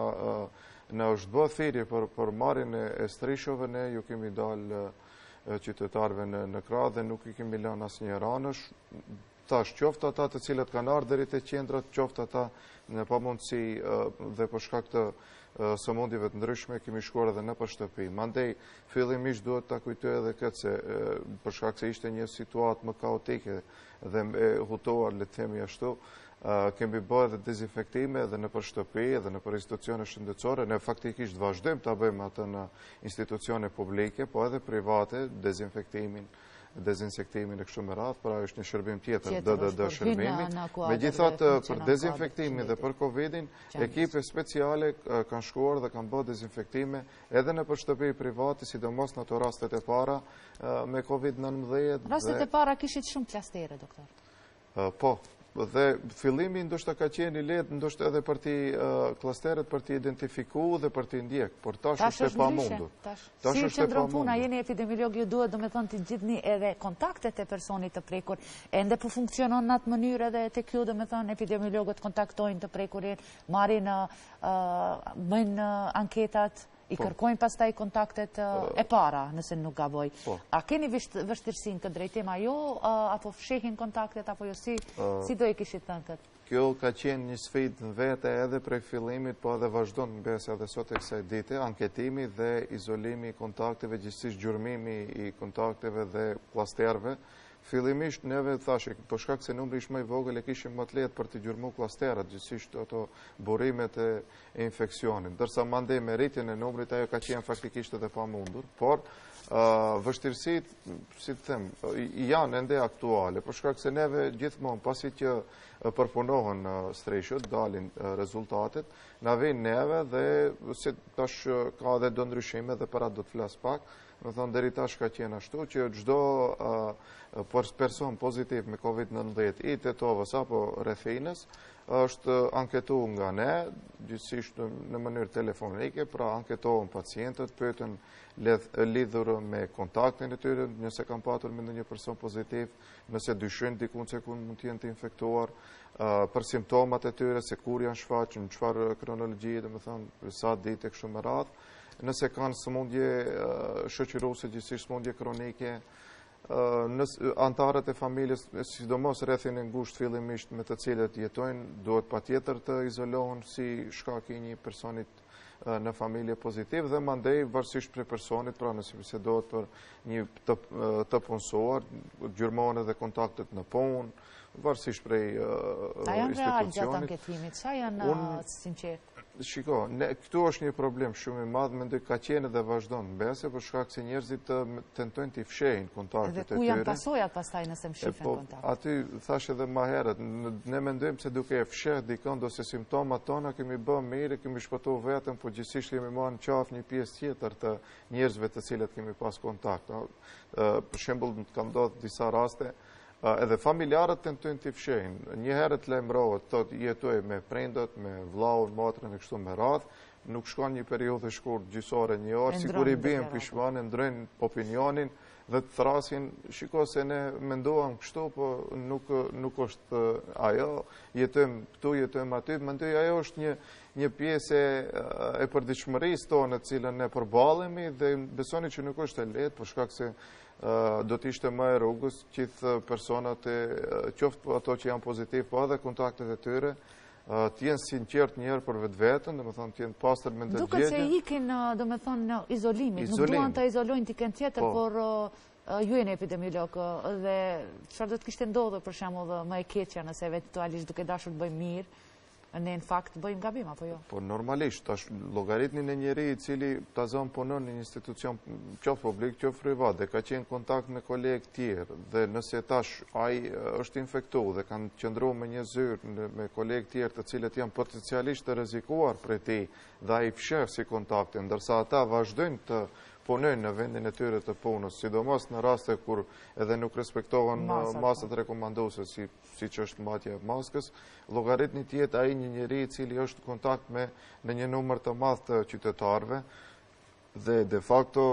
na është bërë thirrje për marrjen e strishove, ne ju kemi dalë qytetarëve në krah dhe nuk i kemi lënë asnjëherë anësh. Tash, qoftë ata të cilët kanë ardhur deri te qendrat, qoftë ata në pamundësi dhe për shkak të sëmundjeve të ndryshme kemi shkuar edhe në për shtëpi. Mandej, fillimisht duhet ta kujtoj edhe këtë se për shkak se ishte një situatë më kaotike dhe e hutuar, le të themi ashtu, kemi bërë edhe dezinfektime edhe në për shtëpi edhe në për institucione shëndetësore. Ne faktikisht vazhdojmë ta bëjmë atë në institucione publike, po edhe private, dezinsektimin e kështu me radhë, pra është një shërbim tjetër, DDD shërbimi. Megjithatë, për dezinfektimin dhe për Covidin, ekipe speciale kanë shkuar dhe kanë bërë dezinfektime edhe në për shtëpi private, sidomos në ato rastet e para me Covid-19. Rastet e para kishit shumë klastere, doktor? Po, dhe fillimi ndoshta ka qenë i lehtë, ndoshta edhe për ti klasteret për ti identifiku dhe për ti ndjek, por tash është e pamundur. Si qëndron puna, jeni epidemiolog, ju duhet do me thonë të gjithni edhe kontaktet e personit të prekur, ende po funksionon në atë mënyrë edhe të kjo do me thonë epidemiologët kontaktojnë të prekurin, marrin bëjnë anketat, i kërkojnë pastaj kontaktet e para, nëse nuk gaboj. A keni vështirësinë këtë drejtim ajo, apo fshehin kontaktet, apo jo si do i kishit thënë këtë? Kjo ka qenë një sfidë në vete edhe prej fillimit, po edhe vazhdon në besa edhe sot e kësaj dite, anketimi dhe izolimi i kontakteve, gjithsesi gjurmimi i kontakteve dhe klasterëve. Fillimisht neve thashë, për shkak se numri ishte më i vogël, e kishim më të lehtë për të gjurmuar klasterat, gjithsesi ato burimet e infeksionit. Ndërsa mandej me rritjen e numrit ajo ka qenë faktikisht edhe pamundur, por vështirësitë, si të them, janë ende aktuale, për shkak se neve gjithmonë pasi që përpunohen streshët, dalin rezultatet, na vijnë neve dhe si tash ka edhe do ndryshime dhe për atë do të flas pak. Më thonë, deri tash ka qenë ashtu që çdo person pozitiv me Covid-19 i Tetovës apo rrethinës është anketuar nga ne, gjithsesi në mënyrë telefonike, pra anketohen pacientët, pyeten lidhur me kontaktin e tyre, nëse kanë patur me ndonjë person pozitiv, nëse dyshojnë dikun se mund të jenë të infektuar, për simptomat e tyre, se kur janë shfaqur, në çfarë kronologji, domethënë sa ditë kështu me radhë. Nëse kanë sëmundje shoqëruese, gjithsesi sëmundje kronike, antarët e familjes, sidomos rrethin e ngushtë fillimisht me të cilët jetojnë, duhet patjetër të izolohen si shkak i një personit në familje pozitiv dhe mandej varësisht prej personit, pra nëse bisedohet për një të punësuar, gjurmohen edhe kontaktet në punë, varësisht prej institucionit. A janë real gjatë anketimit? Sa janë sinqert? Shiko, këtu është një problem shumë i madh, mendoj ka qenë dhe vazhdon mbese, për shkak se njerëzit tentojnë të fshehin kontaktet e tyre. Dhe ku janë pasojat pastaj nëse mshifen kontakt? Aty thash edhe më herët, ne mendojmë se duke e fsheh dikon ose simptomat tona kemi bërë mirë, kemi shpëtuar veten, por gjithsesi kemi marrë në qafë një pjesë tjetër të njerëzve të cilët kemi pas kontakt. Për shembull, ka ndodhur disa raste edhe familjarët tentojnë t'i fshehin. Një herë të lajmërohet, thotë jetoj me prindët, me vllaun, motrën e kështu me radhë, nuk shkon një periudhë e shkurt gjysore, një orë, sikur i bien pishman, e ndrojnë opinionin dhe të thrasin, shiko se ne mendoam kështu, po nuk është ajo, jetojmë këtu, jetojmë aty, mendoj ajo është një pjesë e përditshmërisë tonë, të cilën ne përballemi dhe besoni që nuk është e lehtë, për shkak se do t'ishte më e rrugës gjithë personat qoftë ato që janë pozitiv, po edhe kontaktet e tyre t'jenë sinqert njerë për vetë-vetën, dhe me thonë t'jenë pastër me ndërgjegje. Duke se ikin, dhe me thonë, izolimit, nuk duan të izolojnë t'i kënë tjetër, por ju e në epidemiolog, dhe çfarë do të kishte ndodhur për shembull më e keqja nëse eventualisht duke dashur të bëjmë mirë, ne në fakt bëjmë gabim, apo jo? Po normalisht, tash llogaritnin e njeri i cili ta zon punon në një institucion qoftë publik, qoftë privat, dhe ka qenë kontakt me kolegë tjerë, dhe nëse tash ai është infektuar dhe kanë qëndruar me një zyrë me kolegë tjerë të cilët janë potencialisht të rrezikuar prej tij, dhe ai fsheh si kontakte, ndërsa ata vazhdojnë të punojnë në vendin e tyre të punës, sidomos në raste kur edhe nuk respektohen masat rekomanduese, siç është mbajtja e maskës, llogaritni të jetë ai një njeri i cili është në kontakt me në një numër të madh të qytetarëve, dhe de facto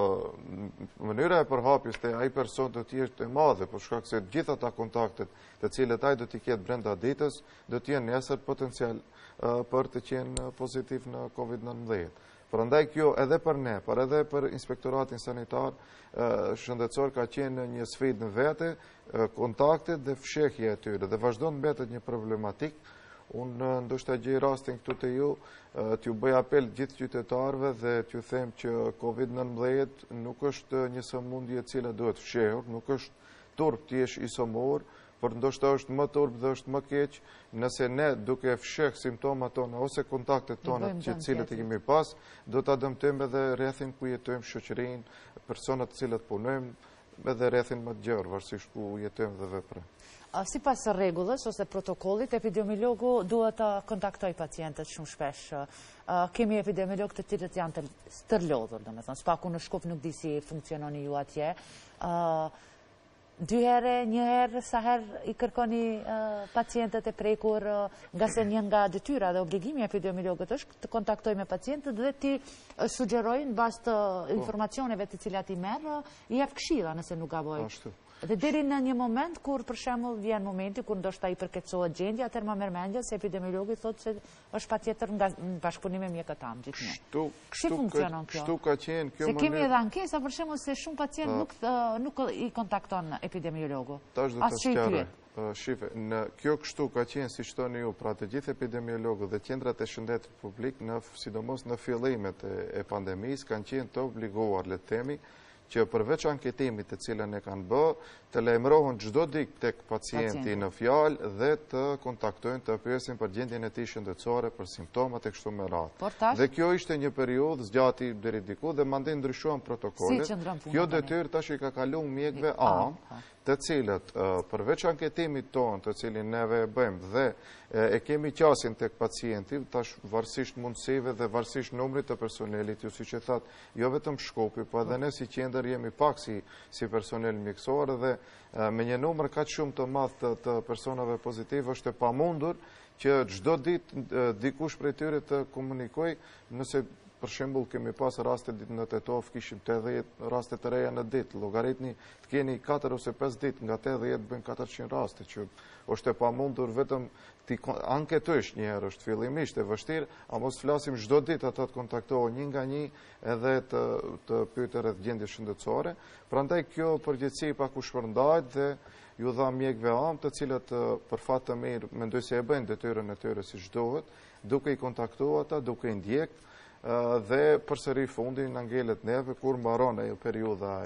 mënyra e përhapjes të ai person do të jetë e madhe, për shkak se gjithë ata kontaktet të cilët ai do t'i ketë brenda ditës, do të jenë nesër potencial për të qenë pozitiv në COVID-19. Prandaj kjo edhe për ne, por edhe për inspektoratin sanitar shëndetësor ka qenë një sfidë në vete, kontaktet dhe fshehja e tyre, dhe vazhdon mbetet një problematik. Unë ndoshta gjej rastin këtu te ju, t'ju bëj apel gjithë qytetarëve dhe t'ju them që COVID-19 nuk është një sëmundje e cila duhet fshehur, nuk është turp të jesh isomor, por ndoshta është më turp dhe është më keq nëse ne duke fsheh simptomat tona ose kontaktet tona që cilët i kemi pas, do ta dëmtojmë edhe rrethin ku jetojmë, shoqërinë, personat të cilët punojmë, edhe rrethin më të gjerë, varësisht ku jetojmë dhe veprojmë. Sipas rregullës ose protokollit, epidemiologu duhet të kontaktoj pacientët shumë shpesh. Kemi epidemiolog të cilët janë të stërlodhur, domethënë, spaku në Shkup nuk di si funksiononi ju atje. 2 herë, 1 herë, sa herë i kërkoni pacientët e prekur, nga se një nga detyra dhe obligimi e epidemiologët është të kontaktoj me pacientët dhe ti sugjerojnë bazë të informacioneve të cilat i merr, i jep këshilla nëse nuk gaboj. Dhe deri në një moment kur për shembull vjen momenti kur ndoshta i përkeqësohet gjendja, atëherë më merr mendje se epidemiologi thotë se është patjetër nga bashkëpunim me mjekëtar gjithnjë. Si funksionon kjo? Kështu ka qenë kjo. Se kemi edhe ankesa për shembull se shumë pacient nuk i kontakton epidemiologu. As që shife, kjo kështu ka qenë, si thoni ju, pra të gjithë epidemiologët dhe qendrat e shëndetit publik, sidomos në fillimet e pandemisë, kanë qenë të obliguar, le të themi, që përveç anketimit të cilën e kanë bë, të lajmërohen çdo ditë tek pacienti në fjalë dhe të kontaktojnë, të pyesin për gjendjen e tij shëndetësore, për simptomat e kështu me radhë. Dhe kjo ishte një periudhë zgjati deri diku dhe mandej ndryshuan protokollet. Kjo detyrë tash i ka kaluar mjekëve anë, të cilët përveç anketimit tonë, të cilin neve bëjmë dhe e kemi qasin tek pacienti, tash varësisht mundësive dhe varësisht numrit të personelit, ju siç e thatë, jo vetëm Shkupi, po edhe ne si qendër jemi pak si personel mjekësor dhe me një numër kaq shumë të madh të personave pozitiv është e pamundur që çdo ditë dikush prej tyre të komunikojë, nëse për shembull kemi pas raste në Tetov, kishim 80 raste të reja në ditë, llogaritni të keni 4 ose 5 ditë, nga 80 bën 400 raste, që është e pamundur vetëm ti anketosh një herë, është fillimisht e vështirë, a mos flasim çdo ditë ata të kontaktohen një nga një edhe të pyeten rreth gjendjes shëndetësore. Prandaj kjo përgjegjësi pak u shpërndahet dhe ju dha mjekëve anë, të cilët për fat të mirë mendoj se e bëjnë detyrën e tyre siç duhet, duke i kontaktuar ata, duke i ndjek dhe përsëri fundi në ngelet neve kur mbaron ajo periudha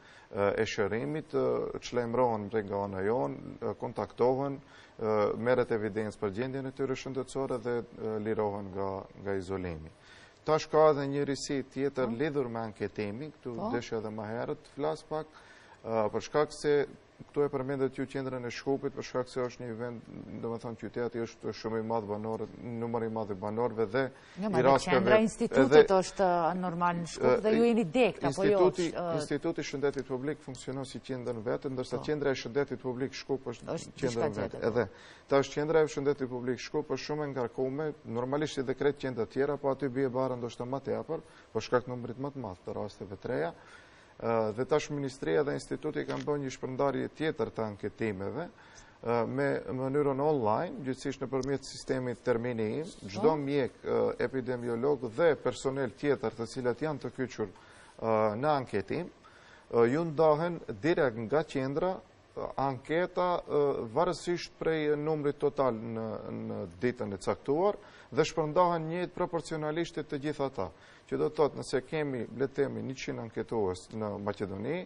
e shërimit, çlajmërohen nga ana jonë, kontaktohen, merret evidencë për gjendjen e tyre shëndetësore dhe lirohen nga izolimi. Tash ka edhe një risi tjetër lidhur me anketimin, këtu desha edhe më herët të flas pak, për shkak se Këtu e përmendet ju qendrën e Shkupit, për shkak se është një vend, domethënë qyteti është shumë i madh banorë, numër i madh i banorëve dhe i rasteve. Qendra e institutit është normal në Shkup dhe ju jeni dekt apo jo? Instituti i Shëndetit Publik funksionon si qendër vetë, ndërsa qendra e Shëndetit Publik Shkup është qendër vetë. Edhe tash qendra e Shëndetit Publik Shkup është shumë e ngarkuar, normalisht i dekret qendra tjera, po aty bie bara ndoshta më tepër, për shkak numrit më të madh të rasteve të reja. Dhe tash Ministria dhe Instituti kanë bërë një shpërndarje tjetër të anketimeve me mënyrën online, gjithsesi nëpërmjet sistemit Termini, çdo mjek, epidemiolog dhe personel tjetër të cilët janë të kyçur në anketim, ju ndahen direkt nga qendra anketa varësisht prej numrit total në ditën e caktuar dhe shpërndahen njëjtë proporcionalisht të gjitha ata. Që do të thotë nëse kemi, le të themi, 100 anketues në Maqedoni,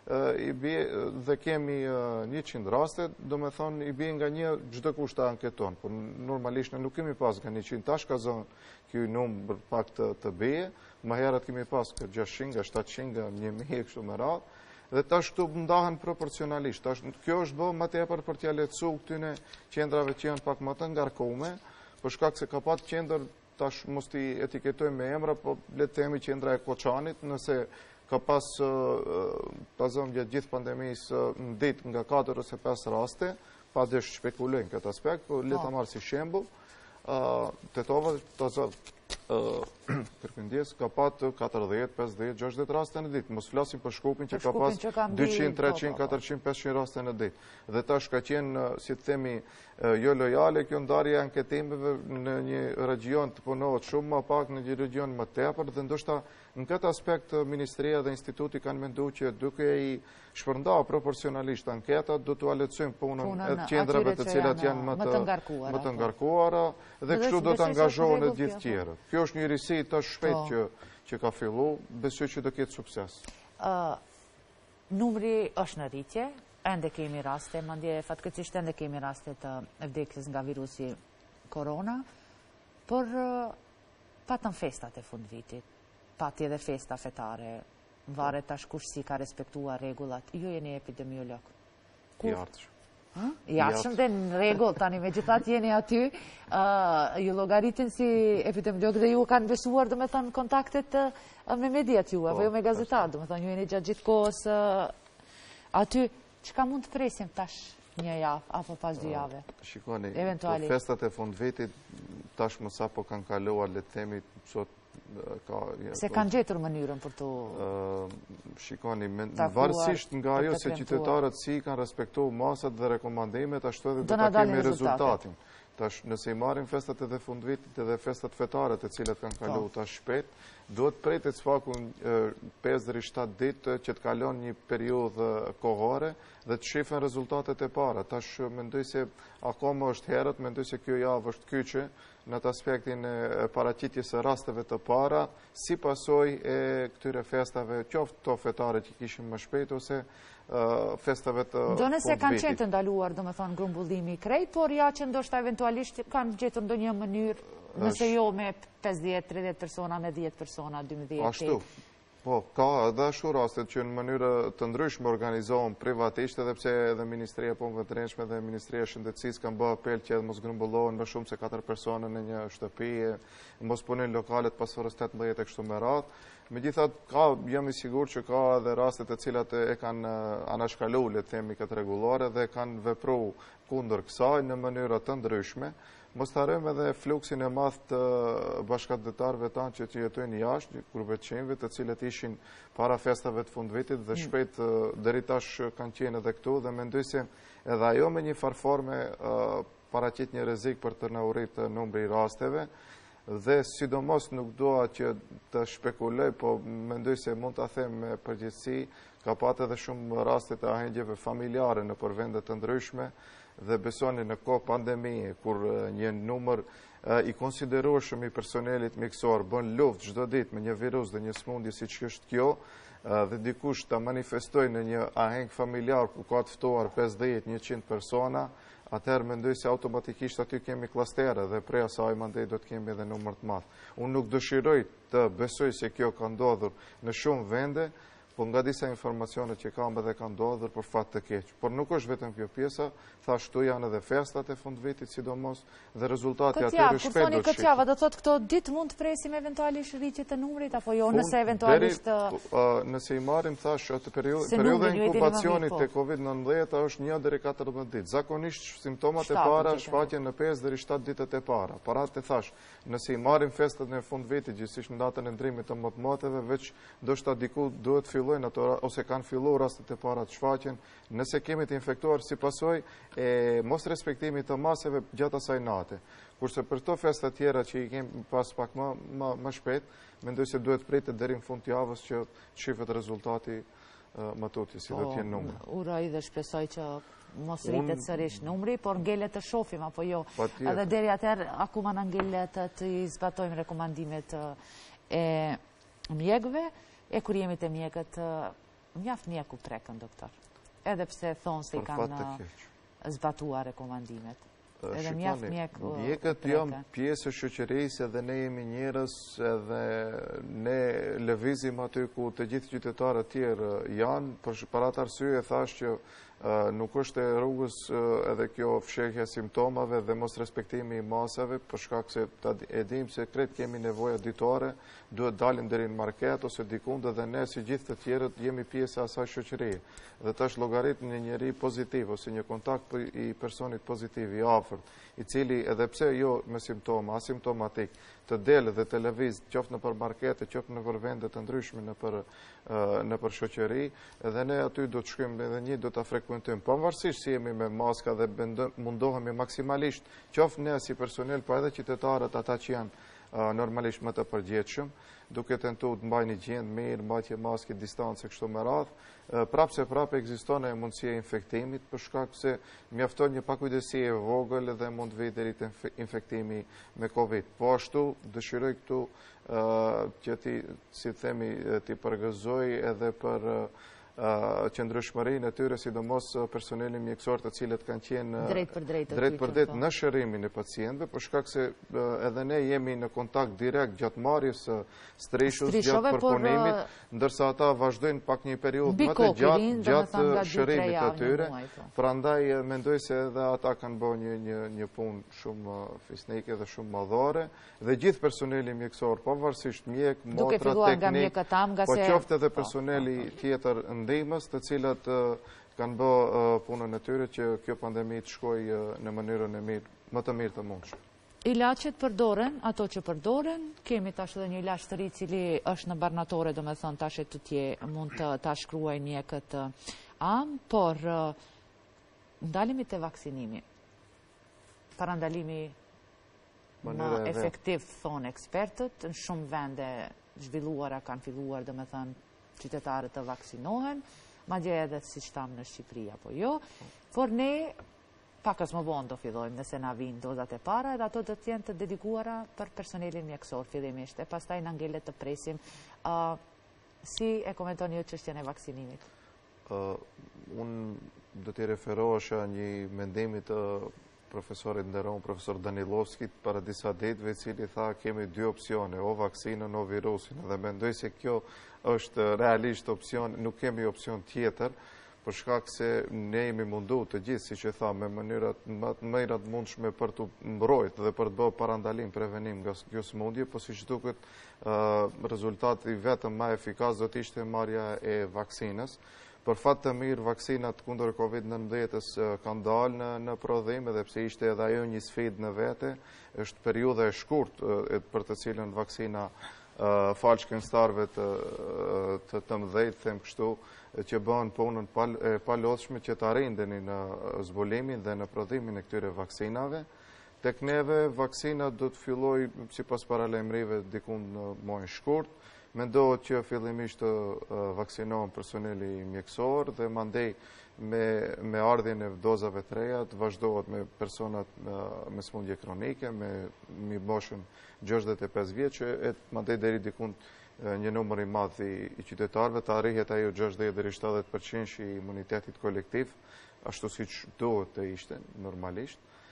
dhe kemi 100 raste, do me thonë i bie nga një çdo kush të anketon, por normalisht ne nuk kemi pas nga 100, tash ka zonë ky numër pak të bie, më herët kemi pas nga 600, nga 700, nga 1000 kështu me radhë, dhe tash këtu ndahen proporcionalisht. Tash kjo është bërë më tepër për t'ia lehtësuar këtyne qendrave që janë pak më të ngarkuara, për shkak se ka pat qendër, tash mos t'i etiketojmë me emra, po le të themi qendra e Koçanit, nëse ka pas zonë gjatë gjithë pandemisë në ditë nga 4 ose 5 raste, pa dhe shpekulojnë këtë aspekt, po le ta marr si shembull, Tetova Kërkëndjes ka pat 40, 50, 60 raste në ditë. Mos flasim për Shkupin që ka pas 200, 300, 400, 500 raste në ditë. Dhe tash ka qenë, si të themi, jo lojale kjo ndarje e anketimeve në një region të punohet shumë më pak, në një region më tepër, dhe ndoshta në këtë aspekt Ministria dhe Instituti kanë menduar që duke i shpërndar proporcionalisht anketat, do t'u lehtësojmë punën e qendrave të cilat janë më të ngarkuara dhe kështu do të angazhohen të gjithë tjerët. Kjo është një risi të shpejt që ka fillu, besoj që do ketë sukses. Numri është në rritje, ende kemi raste, mandje fatkeqësisht ende kemi raste të vdekjes nga virusi korona, por patëm festat e fundvitit, pati edhe festa fetare, varet tash kush si ka respektuar rregullat. Ju jeni epidemiolog. I artshëm. I artshëm dhe në rregull, tani megjithatë jeni aty, ju llogariten si epidemiolog dhe ju kanë besuar, domethënë, kontaktet me mediat ju, apo jo me gazetarët, domethënë ju jeni gjatë gjithë kohës aty. Çka mund të presim tash një javë apo pas 2 javë? Shikoni, festat e fundvitit tashmë sapo kanë kaluar, le të themi, sot se kanë gjetur mënyrën për të shikoni, varësisht nga ajo se qytetarët si kanë respektuar masat dhe rekomandimet, ashtu edhe do ta kemi rezultatin. Tash nëse i marrim festat edhe fundvitit edhe festat fetare të cilat kanë kaluar tash shpejt, duhet pritet sfaku 5-7 ditë që të kalon një periudhë kohore dhe të shifen rezultatet e para. Tash mendoj se akoma është herët, mendoj se kjo javë është kyçe në atë aspektin e paraqitjes së rasteve të para, si pasojë e këtyre festave, qoftë to fetare që kishim më shpejt ose festave të fundvitit. Do nëse kanë qenë të ndaluar, domethënë, grumbullimi i krejt, por ja që ndoshta eventualisht kanë gjetur ndonjë mënyrë, nëse jo me 50, 30 persona, me 10 persona, 12. Ashtu. Po, ka edhe ashtu rastet që në mënyrë të ndryshme organizohen privatisht, edhe pse edhe Ministria e Punëve të Brendshme dhe Ministria e Shëndetësisë kanë bërë apel që mos grumbullohen më shumë se 4 persona në një shtëpi, mos punojnë lokalet pas orës 18 e kështu me radhë. Megjithatë, jam i sigurt që ka edhe raste të cilat e kanë anashkaluar, le të themi, këtë rregullore dhe kanë vepruar kundër kësaj në mënyra të ndryshme. Mos të harrojmë edhe fluksin e madh të bashkëdhetarëve tanë që jetojnë jashtë, grupe qenëve të cilët ishin para festave të fundvitit dhe shpejt deri tash kanë qenë edhe këtu dhe mendoj se edhe ajo me një farforme paraqit një rrezik për të na urrit numri i rasteve dhe sidomos nuk dua që të shpekuloj, po mendoj se mund ta them me përgjithësi, ka patë edhe shumë raste të ahengjeve familjare në vende të ndryshme dhe besoni në kohë pandemie, kur një numër i konsiderueshëm i personelit mjekësor bën luftë çdo ditë me një virus dhe një smundje siç është kjo, dhe dikush ta manifestojë në një aheng familjar ku ka të ftuar 50-100 persona, atëherë mendoj se automatikisht aty kemi klastere dhe prej asaj mandej do të kemi edhe numër të madh. Unë nuk dëshiroj të besoj se kjo ka ndodhur në shumë vende, po nga disa informacionet që kam edhe kanë ndodhur për fat të keq. Por nuk është vetëm kjo pjesa, thash këtu janë edhe festat e fundvitit sidomos dhe rezultati atyre shpejt do të këtë javë, do thotë këto ditë mund të presim eventualisht rritje të numrit apo jo, nëse eventualisht nëse i marrim thash atë periudha inkubacionit të COVID-19 është 1 deri 14 ditë. Zakonisht simptomat e para shfaqen në 5 deri 7 ditët e para. Paratë thash, nëse i marrim festat në fundvitit, gjithsesi në datën e ndrimit të moteve, veç ndoshta diku duhet fillojnë ato ose kanë filluar rastet e para të shfaqen, nëse kemi të infektuar si pasojë e mos respektimit të masave gjatë asaj nate. Kurse për këto festa tjera që i kemi pas pak më shpejt, mendoj se duhet pritet deri në fund të javës që shihet rezultati më tutje si do të jenë numri. Uroj dhe shpresoj që mos rritet sërish numri, por ngelet të shohim apo jo. Edhe deri atëherë akoma na ngelet të zbatojmë rekomandimet e mjekëve, e kur jemi të mjekët, mjaft mjeku prekën, doktor. Edhe pse thonë se i kanë zbatuar rekomandimet. Edhe mjaft mjeku prekën. Mjekët janë pjesë e shoqërisë edhe ne jemi njerëz edhe ne lëvizim aty ku të gjithë qytetarët tjerë janë, për atë arsye thash që nuk është e rrugës edhe kjo fshehja simptomave dhe mos respektimi i masave, për shkak se e dim se krejt kemi nevoja ditore, duhet dalim deri në market ose dikund dhe ne si gjithë të tjerët jemi pjesë e asaj shoqërie. Dhe tash llogarit një njeri pozitiv ose një kontakt i personit pozitiv i afërt, i cili edhe pse jo me simptoma, asimptomatik, të delë dhe të lëviz, qoftë në për markete, qoftë në për vendet të ndryshme në për shoqëri, edhe ne aty do të shkojmë edhe një do të frekuentojmë, pavarësisht si jemi me maska dhe mundohemi maksimalisht, qoftë ne si personel, po edhe qytetarët ata që janë normalisht më të përgjegjshëm, duke tentuar të mbajnë higjenë mirë, mbajtje maske, distancë kështu me radhë, prapë ekziston e mundësia e infektimit, për shkak se mjafton një pakujdesi e vogël dhe mund të vijë deri te infektimi me Covid. Po ashtu dëshiroj këtu që si themi ti përgëzoj edhe për qëndrueshmërinë e tyre, sidomos personelin mjekësor të cilët kanë qenë drejt për drejt në shërimin e pacientëve, për shkak se edhe ne jemi në kontakt direkt gjatë marrjes së streshës, gjatë përpunimit, ndërsa ata vazhdojnë pak një periudhë më të gjatë shërimit të tyre. Prandaj mendoj se edhe ata kanë bërë një punë shumë fisnike dhe shumë madhore, dhe gjithë personeli mjekësor, pavarësisht mjek, motra, teknik, po qoftë edhe personeli tjetër ndihmës, të cilat kanë bë punën e tyre që kjo pandemi të shkojë në mënyrën e mirë, më të mirë të mundshme. Ilaçet përdoren, ato që përdoren, kemi tash edhe një ilaç të ri cili është në barnatore, domethënë tash e tutje mund të ta shkruajnë mjekët por ndalimi te vaksinimi. Parandalimi më efektiv, thonë ekspertët, në shumë vende zhvilluara kanë filluar, domethënë qytetarët të vaksinohen, madje edhe siç tham në Shqipëri apo jo, por ne pakës më vonë do fillojmë nëse na vinë dozat e para, edhe ato do të jenë të dedikuara për personelin mjekësor fillimisht, e pastaj na ngelet të presim. Si e komentoni ju çështjen e vaksinimit? Unë do t'i referohesha një mendimi të profesorit nderuar, profesor Danilovskit, para disa ditëve, i cili tha kemi 2 opsione, o vaksinën o virusin, dhe mendoj se kjo është realisht opsion, nuk kemi opsion tjetër, për shkak se ne jemi mundu të gjithë, si që tha, me mënyrat më të mira të mundshme për të mbrojt dhe për të bërë parandalim, prevenim nga kjo sëmundje, po siç duket rezultati vetëm më efikas do të ishte marrja e vaksinës. Për fat të mirë, vaksinat kundër COVID-19 kanë dalë në prodhim, edhe pse ishte edhe ajo një sfidë në vete, është periudha e shkurtë për të cilën vaksina falë shkencëtarëve të mëdhenj, them kështu, që bën punën pa lodhshme që të arrijnë në zbulimin dhe në prodhimin e këtyre vaksinave. Tek neve, vaksinat do të fillojë sipas paralajmërive diku në muajin shkurt. Mendohet që fillimisht të vaksinohen personeli mjekësor dhe mandej me ardhjen e dozave të reja të vazhdohet me personat me sëmundje kronike, me moshën 65 vjeç, mandej deri diku një numër i madh i qytetarëve të arrihet ajo 60 deri 70% i imunitetit kolektiv, ashtu siç duhet të ishte normalisht.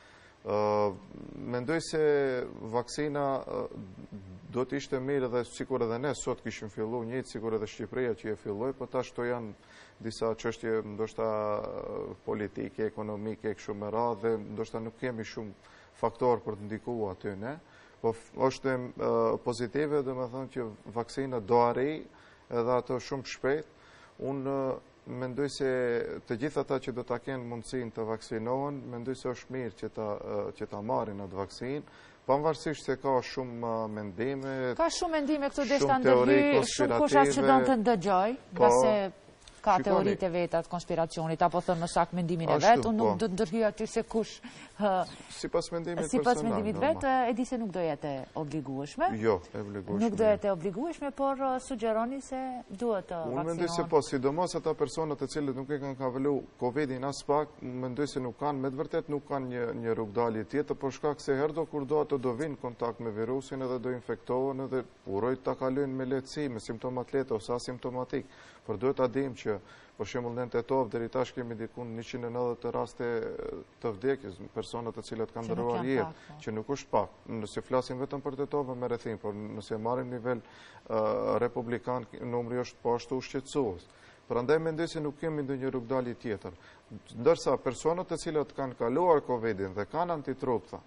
Mendoj se vaksina do të ishte mirë dhe sikur edhe ne sot kishim fillu njëjtë sikur edhe Shqipëria që e filloi, po tash to janë disa çështje ndoshta politike, ekonomike kështu me radhë dhe ndoshta nuk kemi shumë faktor për të ndikuar aty ne. Po është pozitive, domethënë që vaksina do arrijë edhe ato shumë shpejt. Unë mendoj se të gjithë ata që do ta kenë mundësinë të vaksinohen, mendoj se është mirë që ta marrin atë vaksinë, pavarësisht se ka shumë mendime. Ka shumë mendime këtu deshta ndërhy, shumë kusha që do të ndëgjoj, ngase ka teoritë e veta të konspiracionit, apo thënë më saktë mendimin e vet, unë nuk do të ndërhyj aty se kush sipas mendimit personal. Sipas mendimit vet, e di se nuk do jetë obligueshme. Jo, e obligueshme. Nuk do jetë obligueshme, por sugjeroni se duhet të vaksinohen. Unë mendoj se po, sidomos ata persona të cilët nuk e kanë kavalu Covidin as pak, mendoj se nuk kanë, me të vërtet nuk kanë një rrugdalje tjetër, por shkak se herdo kur do ato do vinë kontakt me virusin edhe do infektohen edhe urojnë ta kalojnë me lehtësi, me simptomat lehtë ose asimptomatik. Por duhet ta dimë që për shembull në Tetov deri tash kemi diku 190 raste të vdekjes, persona të cilat kanë ndëruar jetë, që nuk është pak. Nëse flasim vetëm për Tetovën me rrethim, por nëse marrim nivel republikan, numri është po ashtu shqetësues. Prandaj mendoj se nuk kemi ndonjë rrugdalje tjetër. Ndërsa personat të cilat kanë kaluar Covidin dhe kanë antitrupta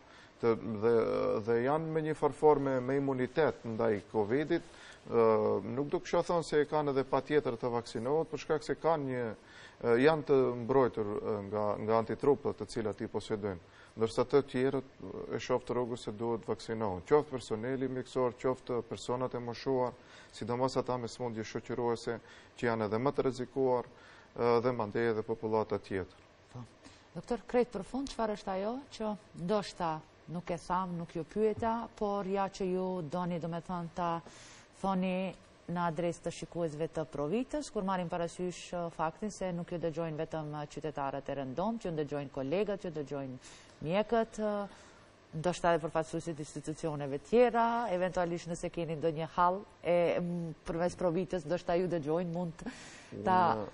dhe janë me një farforme me imunitet ndaj Covidit, nuk do kisha thënë se kanë edhe patjetër të vaksinohet, për shkak se janë të mbrojtur nga antitrupët të cilat i posedojnë. Ndërsa të tjerët e shoh të rrugës se duhet vaksinohen, qoftë personeli mjekësor, qoftë personat e moshuar, sidomos ata me sëmundje shoqëruese që janë edhe më të rrezikuar dhe mandej edhe popullata tjetër. Doktor, krejt për fund, çfarë është ajo që ndoshta nuk e tham, nuk ju pyeta, por ja që ju doni domethënë ta thoni në adresë të shikuesve të Provitës, kur marrim parasysh faktin se nuk ju dëgjojnë vetëm qytetarët e rëndom, që ju dëgjojnë kolegët, që ju dëgjojnë mjekët, ndoshta edhe përfaqësuesit institucioneve tjera, eventualisht nëse keni ndonjë hall përmes Provitës, ndoshta ju dëgjojnë, mund ta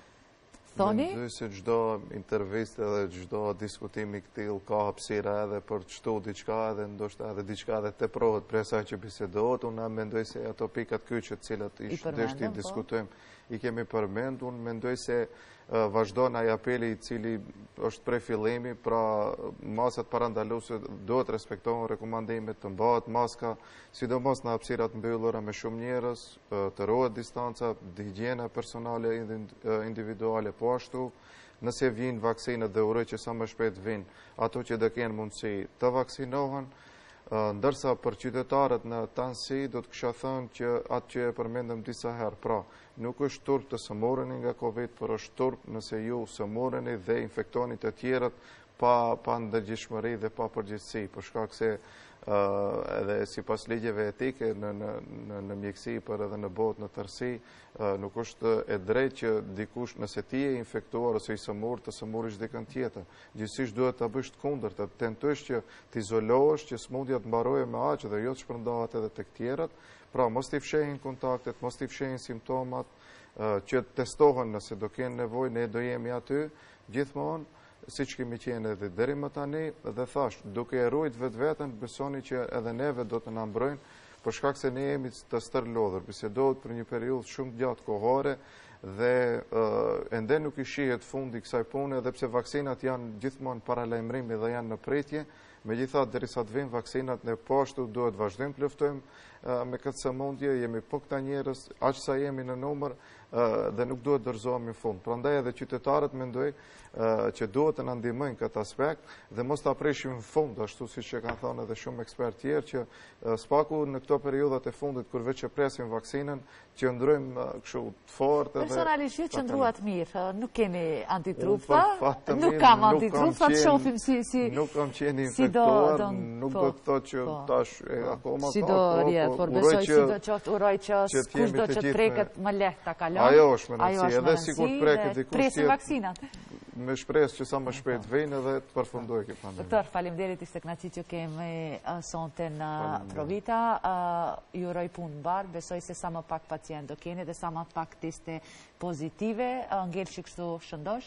thoni? Mendoj se çdo intervistë edhe çdo diskutim i këtill ka hapësira edhe për të shtuar diçka edhe ndoshta edhe diçka edhe teprohet për asaj që bisedohet. Unë mendoj se ato pikat kyçe të cilat deshti diskutojmë i kemi përmendur. Unë mendoj se vazhdon ai apeli i cili është prej fillimi, pra masat parandaluese duhet respektohen rekomandimet, të mbahet maska, sidomos në hapësirat mbyllura me shumë njerëz, të ruhet distanca, higjiena personale individuale po ashtu. Nëse vijnë vaksinat dhe uroj që sa më shpejt vinë ato që do kenë mundësi të vaksinohen, ndërsa për qytetarët në tansi do të kisha thënë që atë që e përmendëm disa herë, pra nuk është turp të sëmureni nga Covid, por është turp nëse ju sëmureni dhe infektoni të tjerët pa ndërgjegjshmëri dhe pa përgjegjësi, për shkak se edhe sipas ligjeve etike në mjeksi, por edhe në botë në tërësi, nuk është e drejtë që dikush nëse ti je infektuar ose i sëmur të sëmurish dikën tjetër. Gjithsesi duhet ta bësh të kundërt, të tentosh që të izolohesh, që sëmundja të mbarojë me aq dhe jo të shpërndahet edhe tek tjerët. Pra mos t'i fshehin kontaktet, mos t'i fshehin simptomat, që testohen nëse do kenë nevojë, ne do jemi aty gjithmonë, siç kemi qenë edhe deri më tani, dhe thash, duke e ruajt vetveten, besoni që edhe neve do të na mbrojnë, për shkak se ne jemi të stërlodhur, bisedohet për një periudhë shumë gjatë kohore dhe ende nuk i shihet fundi kësaj pune, edhe pse vaksinat janë gjithmonë paralajmërimi dhe janë në pritje. Megjithatë, derisa të vinë vaksinat, ne po ashtu duhet vazhdojmë të luftojmë me këtë sëmundje, jemi po këta njerëz, aq sa jemi në numër dhe nuk duhet dorëzohemi në fund. Prandaj edhe qytetarët mendoj që duhet të na ndihmojnë këtë aspekt dhe mos ta prishim në fund, ashtu siç e kanë thënë edhe shumë ekspertë tjerë, që spaku në këto periudhat e fundit kur veç e presim vaksinën, që ndrojmë kështu të fortë. Personalisht ju qëndruat mirë, nuk keni antitrupta, nuk kam antitrupta, të shohim si nuk kam qenë infektuar, nuk do të thotë që tash akoma si do rjet, por besoj si do qoftë, uroj që kushdo që treket më lehtë ta kalon. Ajo është më rëndësi, edhe sikur preket dikush presim vaksinat. Me shpresë që sa më shpejt vijnë edhe të përfundojë kjo pandemi. Doktor, faleminderit, ishte kënaqësi që kemi sonte në Provita. Ju uroj punë mbar, besoj se sa më pak pacient do keni dhe sa më pak teste pozitive. Ngel që kështu shëndosh.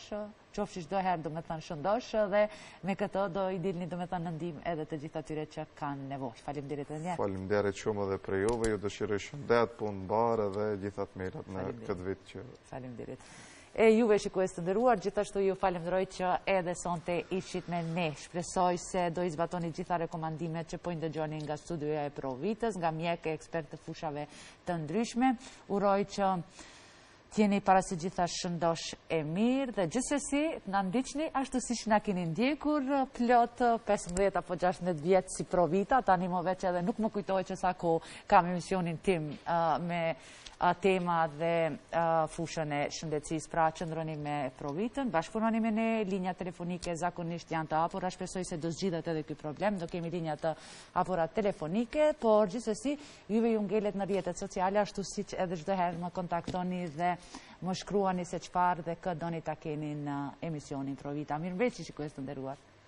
qofshish do herë do me thënë shëndosh dhe me këto do i dilni do me thënë në ndim edhe të gjitha tyre që kanë nevojë. Faleminderit edhe një herë. Faleminderit shumë edhe për juve, ju dëshiroj shëndet, punë mbarë dhe gjithat mirat në këtë vit që... Faleminderit. E juve shikues të nderuar, gjithashtu ju falenderoj që edhe sonte ishit me ne. Shpresoj se do i zbatoni gjitha rekomandimet që po i ndëgjoni nga studioja e Provitës, nga mjekë e ekspertë të fushave të ndryshme. Uroj që t'jeni para se gjitha shëndosh e mirë dhe gjithsesi na ndiqni ashtu siç na keni ndjekur plot 15 apo 16 vjet si Provita, tani më veç edhe nuk më kujtohet që sa kohë kam emisionin tim me tema dhe fushën e shëndetësisë, pra qëndroni me Provitën, bashkëpunoni me ne, linja telefonike zakonisht janë të hapura, shpresoj se do zgjidhet edhe ky problem, do kemi linja të hapura telefonike, por gjithsesi juve ju ngelet në rrjetet sociale ashtu siç edhe çdo herë më kontaktoni dhe më shkruani se çfarë dhe kë doni ta keni në emisionin Provita. Mirëmbëngjes shikues të nderuar.